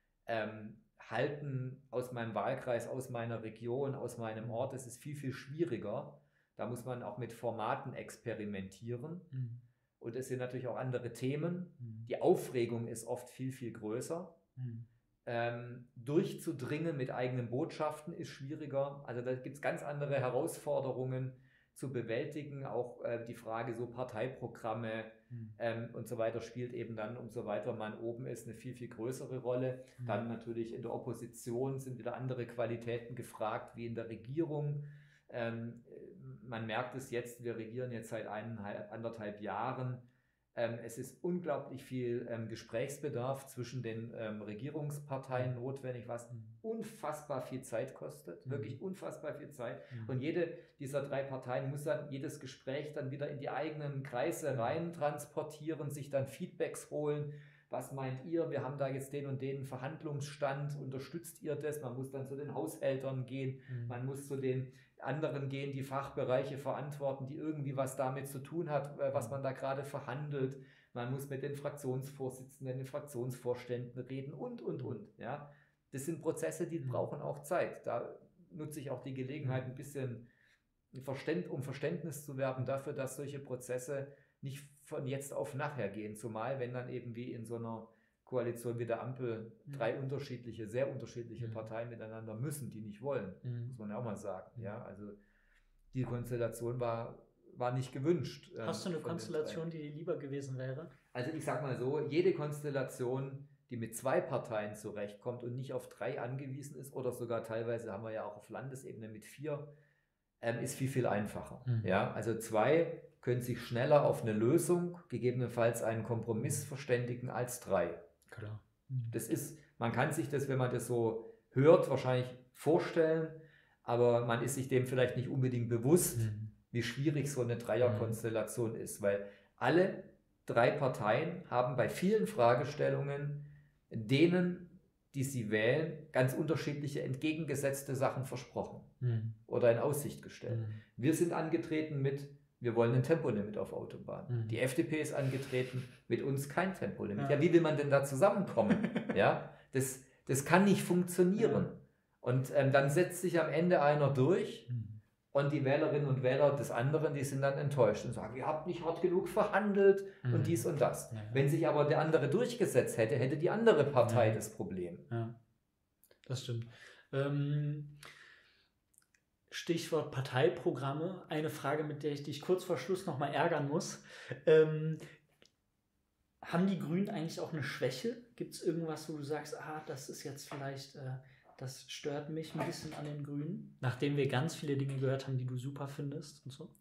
ähm, halten aus meinem Wahlkreis, aus meiner Region, aus meinem Ort. Es ist viel, viel schwieriger. Da muss man auch mit Formaten experimentieren. Mhm. Und es sind natürlich auch andere Themen. Mhm. Die Aufregung ist oft viel, viel größer. Mhm. Ähm, durchzudringen mit eigenen Botschaften ist schwieriger. Also da gibt es ganz andere Herausforderungen zu bewältigen. Auch äh, die Frage so Parteiprogramme mhm. ähm, und so weiter spielt eben dann, umso weiter man oben ist, eine viel, viel größere Rolle. Mhm. Dann natürlich in der Opposition sind wieder andere Qualitäten gefragt wie in der Regierung. Ähm, man merkt es jetzt, wir regieren jetzt seit eineinhalb, anderthalb Jahren. Ähm, es ist unglaublich viel ähm, Gesprächsbedarf zwischen den ähm, Regierungsparteien mhm. notwendig, was mhm. unfassbar viel Zeit kostet, mhm. wirklich unfassbar viel Zeit. Mhm. Und jede dieser drei Parteien muss dann jedes Gespräch dann wieder in die eigenen Kreise rein transportieren, sich dann Feedbacks holen. Was meint ihr? Wir haben da jetzt den und den Verhandlungsstand. Unterstützt ihr das? Man muss dann zu den Haushältern gehen. Mhm. Man muss zu den anderen gehen, die Fachbereiche verantworten, die irgendwie was damit zu tun hat, was man da gerade verhandelt. Man muss mit den Fraktionsvorsitzenden, den Fraktionsvorständen reden und, und, und. Ja? Das sind Prozesse, die mhm. brauchen auch Zeit. Da nutze ich auch die Gelegenheit, ein bisschen Verständ, um Verständnis zu werben dafür, dass solche Prozesse nicht von jetzt auf nachher gehen. Zumal, wenn dann eben wie in so einer Koalition wie der Ampel mhm. drei unterschiedliche, sehr unterschiedliche mhm. Parteien miteinander müssen, die nicht wollen, mhm. muss man ja auch mal sagen. Mhm. Ja, also die Konstellation war, war nicht gewünscht. Hast du eine Konstellation, die dir lieber gewesen wäre? Also ich sag mal so, jede Konstellation, die mit zwei Parteien zurechtkommt und nicht auf drei angewiesen ist, oder sogar teilweise haben wir ja auch auf Landesebene mit vier, ähm, ist viel, viel einfacher. Mhm. Ja, also zwei können sich schneller auf eine Lösung, gegebenenfalls einen Kompromiss verständigen, als drei. Klar. Mhm. Das ist, man kann sich das, wenn man das so hört, wahrscheinlich vorstellen, aber man ist sich dem vielleicht nicht unbedingt bewusst, mhm. wie schwierig so eine Dreierkonstellation mhm. ist, weil alle drei Parteien haben bei vielen Fragestellungen denen, die sie wählen, ganz unterschiedliche entgegengesetzte Sachen versprochen mhm. oder in Aussicht gestellt. Mhm. Wir sind angetreten mit, wir wollen ein Tempolimit auf Autobahnen. Mhm. Die F D P ist angetreten, mit uns kein Tempolimit. Ja, ja wie will man denn da zusammenkommen? ja, das, das kann nicht funktionieren. Ja. Und ähm, dann setzt sich am Ende einer durch mhm. und die Wählerinnen und Wähler des anderen, die sind dann enttäuscht und sagen, ihr habt nicht hart genug verhandelt mhm. und dies und das. Ja. Wenn sich aber der andere durchgesetzt hätte, hätte die andere Partei ja. das Problem. Ja, das stimmt. Ähm, Stichwort Parteiprogramme. Eine Frage, mit der ich dich kurz vor Schluss nochmal ärgern muss. Ähm, haben die Grünen eigentlich auch eine Schwäche? Gibt es irgendwas, wo du sagst, ah, das ist jetzt vielleicht... Äh, Das stört mich ein bisschen an den Grünen, nachdem wir ganz viele Dinge gehört haben, die du super findest und so?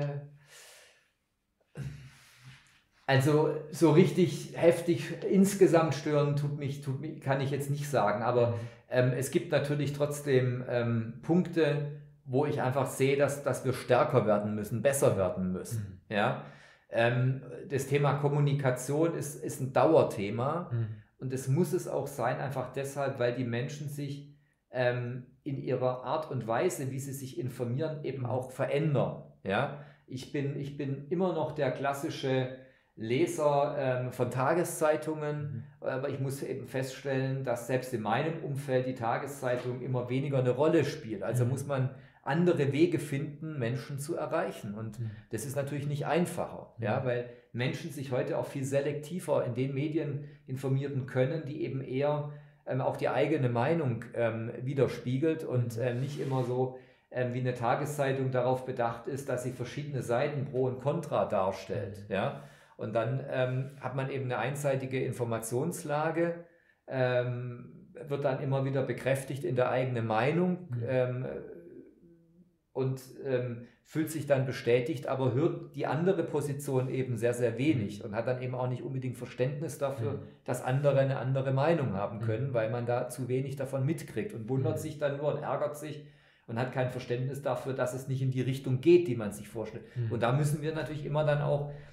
Also so richtig heftig insgesamt stören tut mich, tut mich, kann ich jetzt nicht sagen, aber ähm, es gibt natürlich trotzdem ähm, Punkte, wo ich einfach sehe, dass, dass wir stärker werden müssen, besser werden müssen. Mhm. Ja? Ähm, das Thema Kommunikation ist, ist ein Dauerthema. Mhm. Und es muss es auch sein, einfach deshalb, weil die Menschen sich ähm, in ihrer Art und Weise, wie sie sich informieren, eben auch verändern. Ja? Ich bin, ich bin immer noch der klassische Leser ähm, von Tageszeitungen, mhm. aber ich muss eben feststellen, dass selbst in meinem Umfeld die Tageszeitung immer weniger eine Rolle spielt. Also mhm. muss man andere Wege finden, Menschen zu erreichen. Und mhm. das ist natürlich nicht einfacher, mhm. ja, weil Menschen sich heute auch viel selektiver in den Medien informieren können, die eben eher ähm, auch die eigene Meinung ähm, widerspiegelt und ähm, nicht immer so ähm, wie eine Tageszeitung darauf bedacht ist, dass sie verschiedene Seiten pro und contra darstellt. Mhm. Ja? Und dann ähm, hat man eben eine einseitige Informationslage, ähm, wird dann immer wieder bekräftigt in der eigenen Meinung, mhm. ähm, und ähm, fühlt sich dann bestätigt, aber hört die andere Position eben sehr, sehr wenig und hat dann eben auch nicht unbedingt Verständnis dafür, mhm. dass andere eine andere Meinung haben können, mhm. weil man da zu wenig davon mitkriegt und wundert mhm. sich dann nur und ärgert sich und hat kein Verständnis dafür, dass es nicht in die Richtung geht, die man sich vorstellt. Mhm. Und da müssen wir natürlich immer dann auch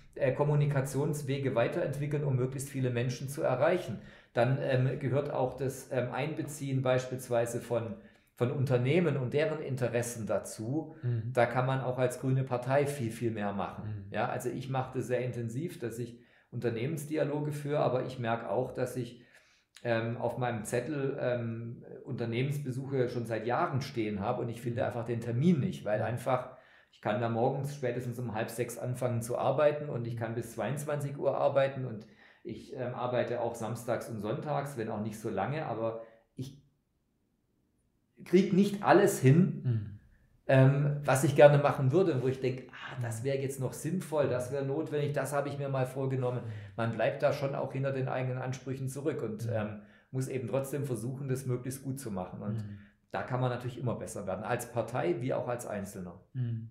äh, Kommunikationswege weiterentwickeln, um möglichst viele Menschen zu erreichen. Dann ähm, gehört auch das ähm, Einbeziehen beispielsweise von, von Unternehmen und deren Interessen dazu. Mhm. Da kann man auch als grüne Partei viel, viel mehr machen. Mhm. Ja, also ich mache das sehr intensiv, dass ich Unternehmensdialoge führe, aber ich merke auch, dass ich ähm, auf meinem Zettel ähm, Unternehmensbesuche schon seit Jahren stehen habe und ich finde einfach den Termin nicht, weil einfach, ich kann da morgens spätestens um halb sechs anfangen zu arbeiten und ich kann bis zweiundzwanzig Uhr arbeiten und ich ähm, arbeite auch samstags und sonntags, wenn auch nicht so lange, aber ich kriege nicht alles hin, mhm. ähm, was ich gerne machen würde und wo ich denke, ah, das wäre jetzt noch sinnvoll, das wäre notwendig, das habe ich mir mal vorgenommen. Man bleibt da schon auch hinter den eigenen Ansprüchen zurück und mhm. ähm, muss eben trotzdem versuchen, das möglichst gut zu machen. Und mhm. da kann man natürlich immer besser werden, als Partei wie auch als Einzelner. Mhm.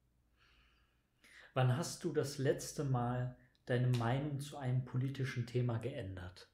Wann hast du das letzte Mal deine Meinung zu einem politischen Thema geändert?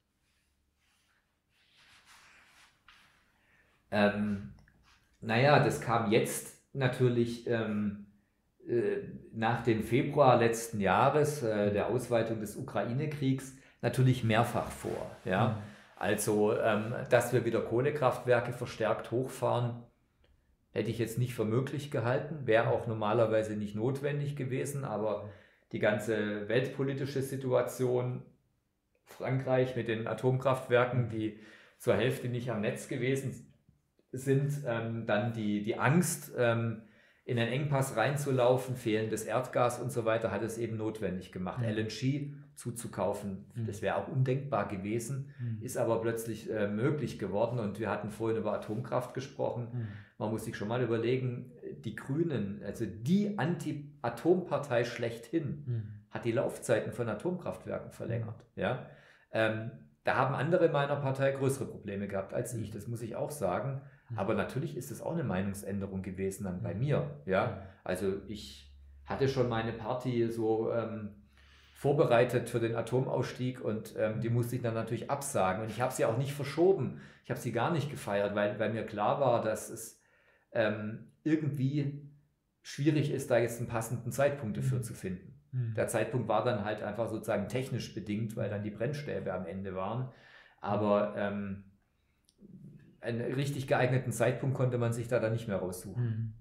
Ähm, naja, das kam jetzt natürlich ähm, äh, nach dem Februar letzten Jahres, äh, der Ausweitung des Ukraine-Kriegs, natürlich mehrfach vor. Ja? Mhm. Also, ähm, dass wir wieder Kohlekraftwerke verstärkt hochfahren, hätte ich jetzt nicht für möglich gehalten, wäre auch normalerweise nicht notwendig gewesen, aber die ganze weltpolitische Situation, Frankreich mit den Atomkraftwerken, die zur Hälfte nicht am Netz gewesen sind, ähm, dann die, die Angst, ähm, in einen Engpass reinzulaufen, fehlendes Erdgas und so weiter, hat es eben notwendig gemacht, mhm. L N G zuzukaufen. Mhm. Das wäre auch undenkbar gewesen, mhm. ist aber plötzlich äh, möglich geworden und wir hatten vorhin über Atomkraft gesprochen. Mhm. Man muss sich schon mal überlegen, die Grünen, also die Anti-Atom-Partei schlechthin, mhm. hat die Laufzeiten von Atomkraftwerken verlängert. Mhm. Ja? Ähm, da haben andere meiner Partei größere Probleme gehabt als ich, das muss ich auch sagen. Aber natürlich ist es auch eine Meinungsänderung gewesen dann bei mir. Ja? Also ich hatte schon meine Party so ähm, vorbereitet für den Atomausstieg und ähm, die musste ich dann natürlich absagen. Und ich habe sie auch nicht verschoben. Ich habe sie gar nicht gefeiert, weil, weil mir klar war, dass es ähm, irgendwie schwierig ist, da jetzt einen passenden Zeitpunkt dafür mhm. zu finden. Mhm. Der Zeitpunkt war dann halt einfach sozusagen technisch bedingt, weil dann die Brennstäbe am Ende waren. Aber ähm, einen richtig geeigneten Zeitpunkt konnte man sich da dann nicht mehr raussuchen. Mhm.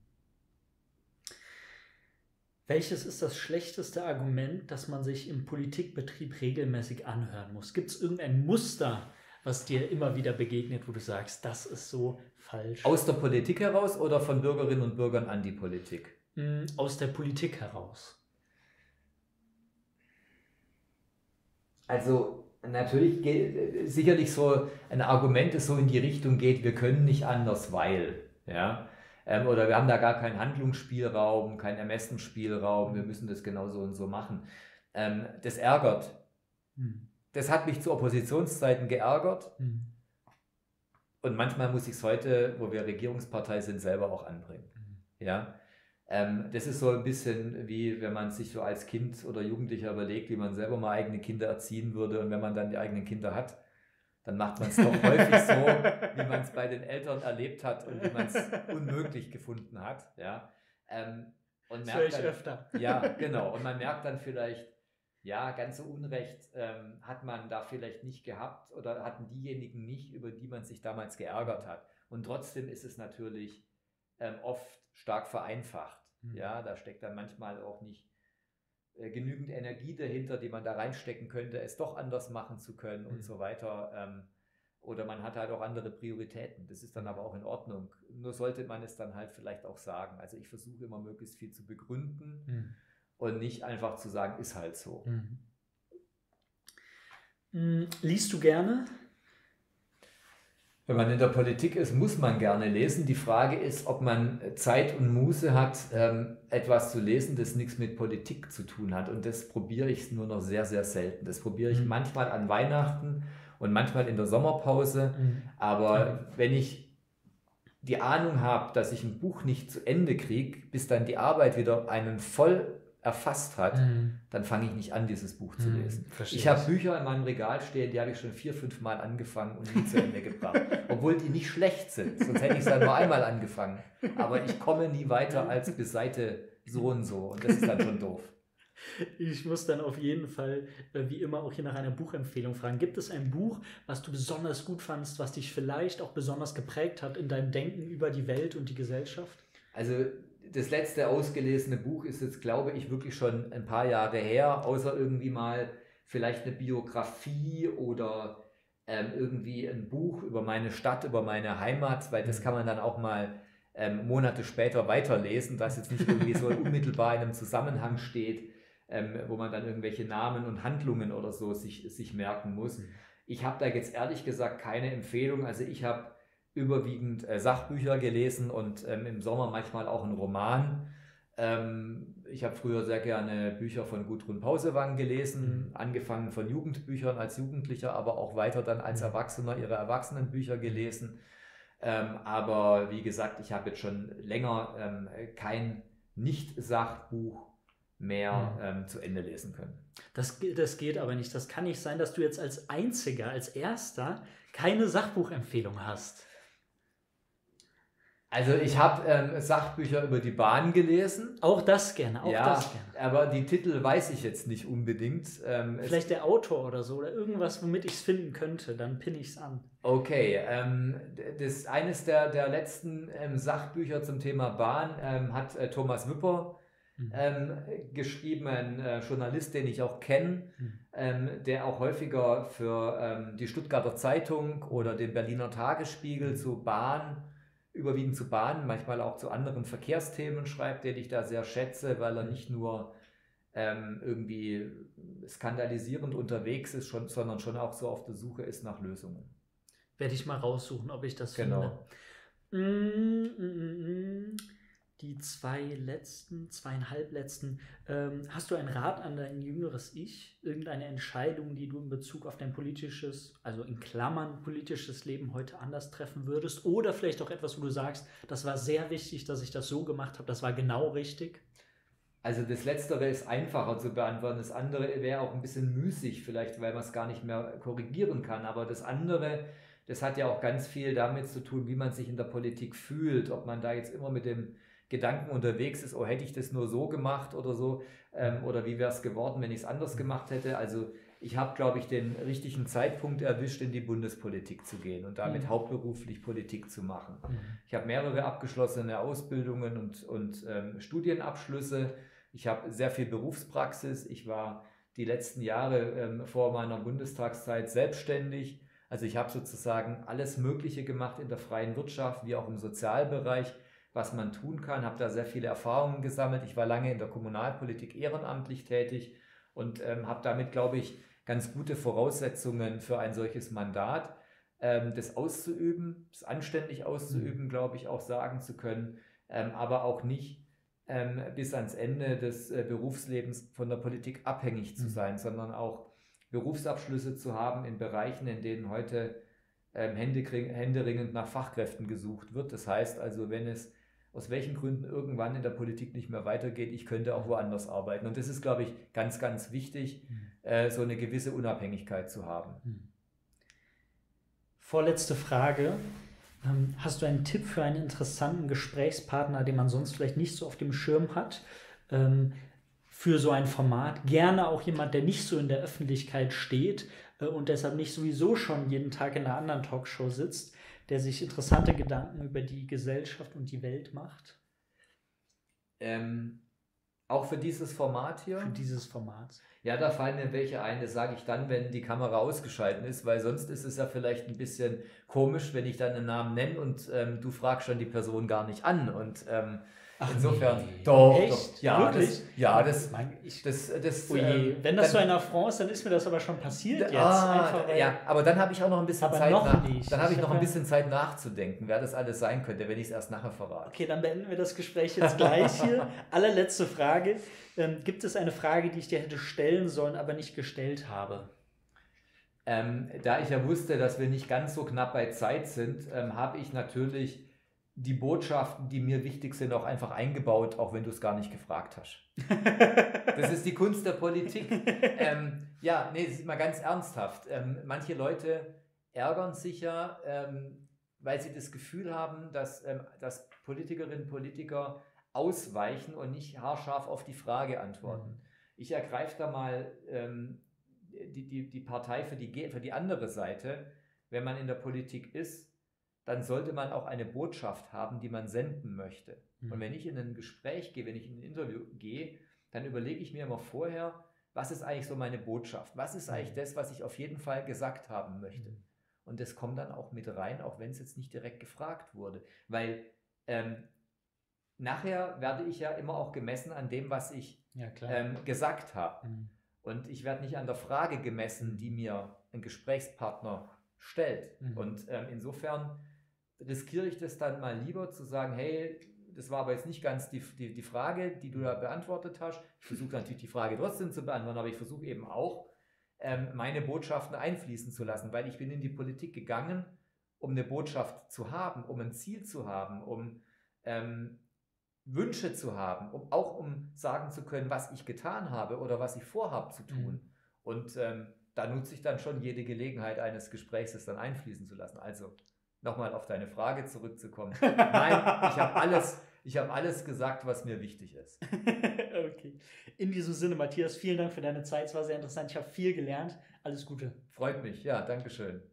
Welches ist das schlechteste Argument, das man sich im Politikbetrieb regelmäßig anhören muss? Gibt es irgendein Muster, was dir immer wieder begegnet, wo du sagst, das ist so falsch? Aus der Politik heraus oder von Bürgerinnen und Bürgern an die Politik? Mhm, aus der Politik heraus. Also natürlich geht, sicherlich so ein Argument, das so in die Richtung geht, wir können nicht anders, weil, ja, ähm, oder wir haben da gar keinen Handlungsspielraum, keinen Ermessensspielraum, wir müssen das genau so und so machen. Ähm, das ärgert. Hm. Das hat mich zu Oppositionszeiten geärgert hm. und manchmal muss ich es heute, wo wir Regierungspartei sind, selber auch anbringen. Hm. Ja. Das ist so ein bisschen wie, wenn man sich so als Kind oder Jugendlicher überlegt, wie man selber mal eigene Kinder erziehen würde und wenn man dann die eigenen Kinder hat, dann macht man es doch häufig so, wie man es bei den Eltern erlebt hat und wie man es unmöglich gefunden hat. Ja. Und das höre ich dann, öfter. Ja, genau. Und man merkt dann vielleicht, ja, ganz so Unrecht ähm, hat man da vielleicht nicht gehabt oder hatten diejenigen nicht, über die man sich damals geärgert hat. Und trotzdem ist es natürlich ähm, oft stark vereinfacht. Ja, da steckt dann manchmal auch nicht äh, genügend Energie dahinter, die man da reinstecken könnte, es doch anders machen zu können und mhm. so weiter. Ähm, oder man hat halt auch andere Prioritäten. Das ist dann aber auch in Ordnung. Nur sollte man es dann halt vielleicht auch sagen. Also ich versuche immer möglichst viel zu begründen mhm. und nicht einfach zu sagen, ist halt so. Mhm. Liest du gerne? Wenn man in der Politik ist, muss man gerne lesen. Die Frage ist, ob man Zeit und Muße hat, ähm, etwas zu lesen, das nichts mit Politik zu tun hat. Und das probiere ich nur noch sehr, sehr selten. Das probiere ich mhm. manchmal an Weihnachten und manchmal in der Sommerpause. Mhm. Aber mhm. wenn ich die Ahnung habe, dass ich ein Buch nicht zu Ende kriege, bis dann die Arbeit wieder einen voll erfasst hat, mhm. dann fange ich nicht an, dieses Buch zu lesen. Mhm, ich habe Bücher in meinem Regal stehen, die habe ich schon vier, fünf Mal angefangen und nie zu Ende gebracht. Obwohl die nicht schlecht sind, sonst hätte ich es ja nur einmal angefangen. Aber ich komme nie weiter als bis Seite so und so und das ist dann schon doof. Ich muss dann auf jeden Fall, äh, wie immer, auch hier nach einer Buchempfehlung fragen. Gibt es ein Buch, was du besonders gut fandst, was dich vielleicht auch besonders geprägt hat in deinem Denken über die Welt und die Gesellschaft? Also das letzte ausgelesene Buch ist jetzt, glaube ich, wirklich schon ein paar Jahre her, außer irgendwie mal vielleicht eine Biografie oder ähm, irgendwie ein Buch über meine Stadt, über meine Heimat, weil das kann man dann auch mal ähm, Monate später weiterlesen, dass jetzt nicht irgendwie so unmittelbar in einem Zusammenhang steht, ähm, wo man dann irgendwelche Namen und Handlungen oder so sich, sich merken muss. Ich habe da jetzt ehrlich gesagt keine Empfehlung. Also ich habe überwiegend äh, Sachbücher gelesen und ähm, im Sommer manchmal auch einen Roman. Ähm, ich habe früher sehr gerne Bücher von Gudrun Pausewang gelesen, mhm. angefangen von Jugendbüchern als Jugendlicher, aber auch weiter dann als Erwachsener ihre Erwachsenenbücher gelesen. Ähm, aber wie gesagt, ich habe jetzt schon länger ähm, kein Nicht-Sachbuch mehr ähm, zu Ende lesen können. Das, das geht aber nicht. Das kann nicht sein, dass du jetzt als Einziger, als Erster keine Sachbuchempfehlung hast. Also ich habe ähm, Sachbücher über die Bahn gelesen. Auch das gerne, auch ja, das gerne. Aber die Titel weiß ich jetzt nicht unbedingt. Ähm, Vielleicht der Autor oder so oder irgendwas, womit ich es finden könnte, dann pinne ich es an. Okay, ähm, das, eines der, der letzten ähm, Sachbücher zum Thema Bahn ähm, hat äh, Thomas Wüpper mhm. ähm, geschrieben, ein äh, Journalist, den ich auch kenne, mhm. ähm, der auch häufiger für ähm, die Stuttgarter Zeitung oder den Berliner Tagesspiegel mhm. zu Bahn überwiegend zu Bahnen, manchmal auch zu anderen Verkehrsthemen schreibt, den ich da sehr schätze, weil er nicht nur ähm, irgendwie skandalisierend unterwegs ist, schon, sondern schon auch so auf der Suche ist nach Lösungen. Werde ich mal raussuchen, ob ich das genau. finde. Mm, mm, mm. Die zwei letzten, zweieinhalb letzten. Ähm, hast du einen Rat an dein jüngeres Ich? Irgendeine Entscheidung, die du in Bezug auf dein politisches, also in Klammern politisches Leben heute anders treffen würdest? Oder vielleicht auch etwas, wo du sagst, das war sehr wichtig, dass ich das so gemacht habe, das war genau richtig? Also das Letztere ist einfacher zu beantworten. Das andere wäre auch ein bisschen müßig vielleicht, weil man es gar nicht mehr korrigieren kann. Aber das andere, das hat ja auch ganz viel damit zu tun, wie man sich in der Politik fühlt. Ob man da jetzt immer mit dem Gedanken unterwegs ist, oh, hätte ich das nur so gemacht oder so, ähm, oder wie wäre es geworden, wenn ich es anders gemacht hätte. Also ich habe, glaube ich, den richtigen Zeitpunkt erwischt, in die Bundespolitik zu gehen und damit mhm. hauptberuflich Politik zu machen. Mhm. Ich habe mehrere abgeschlossene Ausbildungen und, und ähm, Studienabschlüsse. Ich habe sehr viel Berufspraxis. Ich war die letzten Jahre ähm, vor meiner Bundestagszeit selbstständig. Also ich habe sozusagen alles Mögliche gemacht in der freien Wirtschaft, wie auch im Sozialbereich, was man tun kann, habe da sehr viele Erfahrungen gesammelt. Ich war lange in der Kommunalpolitik ehrenamtlich tätig und ähm, habe damit, glaube ich, ganz gute Voraussetzungen für ein solches Mandat, ähm, das auszuüben, das anständig auszuüben, glaube ich, auch sagen zu können, ähm, aber auch nicht ähm, bis ans Ende des äh, Berufslebens von der Politik abhängig zu sein, mhm. sondern auch Berufsabschlüsse zu haben in Bereichen, in denen heute ähm, händeringend nach Fachkräften gesucht wird. Das heißt also, wenn es aus welchen Gründen irgendwann in der Politik nicht mehr weitergeht, ich könnte auch woanders arbeiten. Und das ist, glaube ich, ganz, ganz wichtig, mhm. äh, so eine gewisse Unabhängigkeit zu haben. Mhm. Vorletzte Frage. Ähm, hast du einen Tipp für einen interessanten Gesprächspartner, den man sonst vielleicht nicht so auf dem Schirm hat, ähm, für so ein Format? Gerne auch jemand, der nicht so in der Öffentlichkeit steht äh, und deshalb nicht sowieso schon jeden Tag in einer anderen Talkshow sitzt, der sich interessante Gedanken über die Gesellschaft und die Welt macht? Ähm, auch für dieses Format hier? Für dieses Format. Ja, da fallen mir welche ein, das sage ich dann, wenn die Kamera ausgeschaltet ist, weil sonst ist es ja vielleicht ein bisschen komisch, wenn ich dann einen Namen nenne und ähm, du fragst schon die Person gar nicht an. Und ähm, Ach, insofern, nee. doch, Echt? doch, ja, Wirklich? das, ja, das, ich, das, das, oh je. Wenn das dann, so ein Affront ist, dann ist mir das aber schon passiert jetzt. Ah, Einfach, ja, aber dann habe ich auch noch ein bisschen aber Zeit, noch nach, nicht. dann habe ich noch ein bisschen Zeit nachzudenken, wer das alles sein könnte, wenn ich es erst nachher verrate. Okay, dann beenden wir das Gespräch jetzt gleich hier. Allerletzte Frage. Ähm, gibt es eine Frage, die ich dir hätte stellen sollen, aber nicht gestellt habe? Ähm, da ich ja wusste, dass wir nicht ganz so knapp bei Zeit sind, ähm, habe ich natürlich die Botschaften, die mir wichtig sind, auch einfach eingebaut, auch wenn du es gar nicht gefragt hast. Das ist die Kunst der Politik. ähm, ja, nee, das ist mal ganz ernsthaft. Ähm, manche Leute ärgern sich ja, ähm, weil sie das Gefühl haben, dass, ähm, dass Politikerinnen und Politiker ausweichen und nicht haarscharf auf die Frage antworten. ich ergreife da mal ähm, die, die, die Partei für die, für die andere Seite. Wenn man in der Politik ist, dann sollte man auch eine Botschaft haben, die man senden möchte. Mhm. Und wenn ich in ein Gespräch gehe, wenn ich in ein Interview gehe, dann überlege ich mir immer vorher, was ist eigentlich so meine Botschaft? Was ist eigentlich das, was ich auf jeden Fall gesagt haben möchte? Mhm. Und das kommt dann auch mit rein, auch wenn es jetzt nicht direkt gefragt wurde. Weil ähm, nachher werde ich ja immer auch gemessen an dem, was ich ja, ähm, gesagt habe. Mhm. Und ich werde nicht an der Frage gemessen, die mir ein Gesprächspartner stellt. Mhm. Und ähm, insofern riskiere ich das dann mal lieber zu sagen, hey, das war aber jetzt nicht ganz die, die, die Frage, die du da beantwortet hast. Ich versuche natürlich die Frage trotzdem zu beantworten, aber ich versuche eben auch, ähm, meine Botschaften einfließen zu lassen, weil ich bin in die Politik gegangen, um eine Botschaft zu haben, um ein Ziel zu haben, um ähm, Wünsche zu haben, um auch um sagen zu können, was ich getan habe oder was ich vorhabe zu tun. Mhm. Und ähm, da nutze ich dann schon jede Gelegenheit eines Gesprächs, das dann einfließen zu lassen. Also nochmal auf deine Frage zurückzukommen. Nein, ich habe alles, ich habe alles gesagt, was mir wichtig ist. Okay. In diesem Sinne, Matthias, vielen Dank für deine Zeit. Es war sehr interessant. Ich habe viel gelernt. Alles Gute. Freut mich. Ja, danke schön.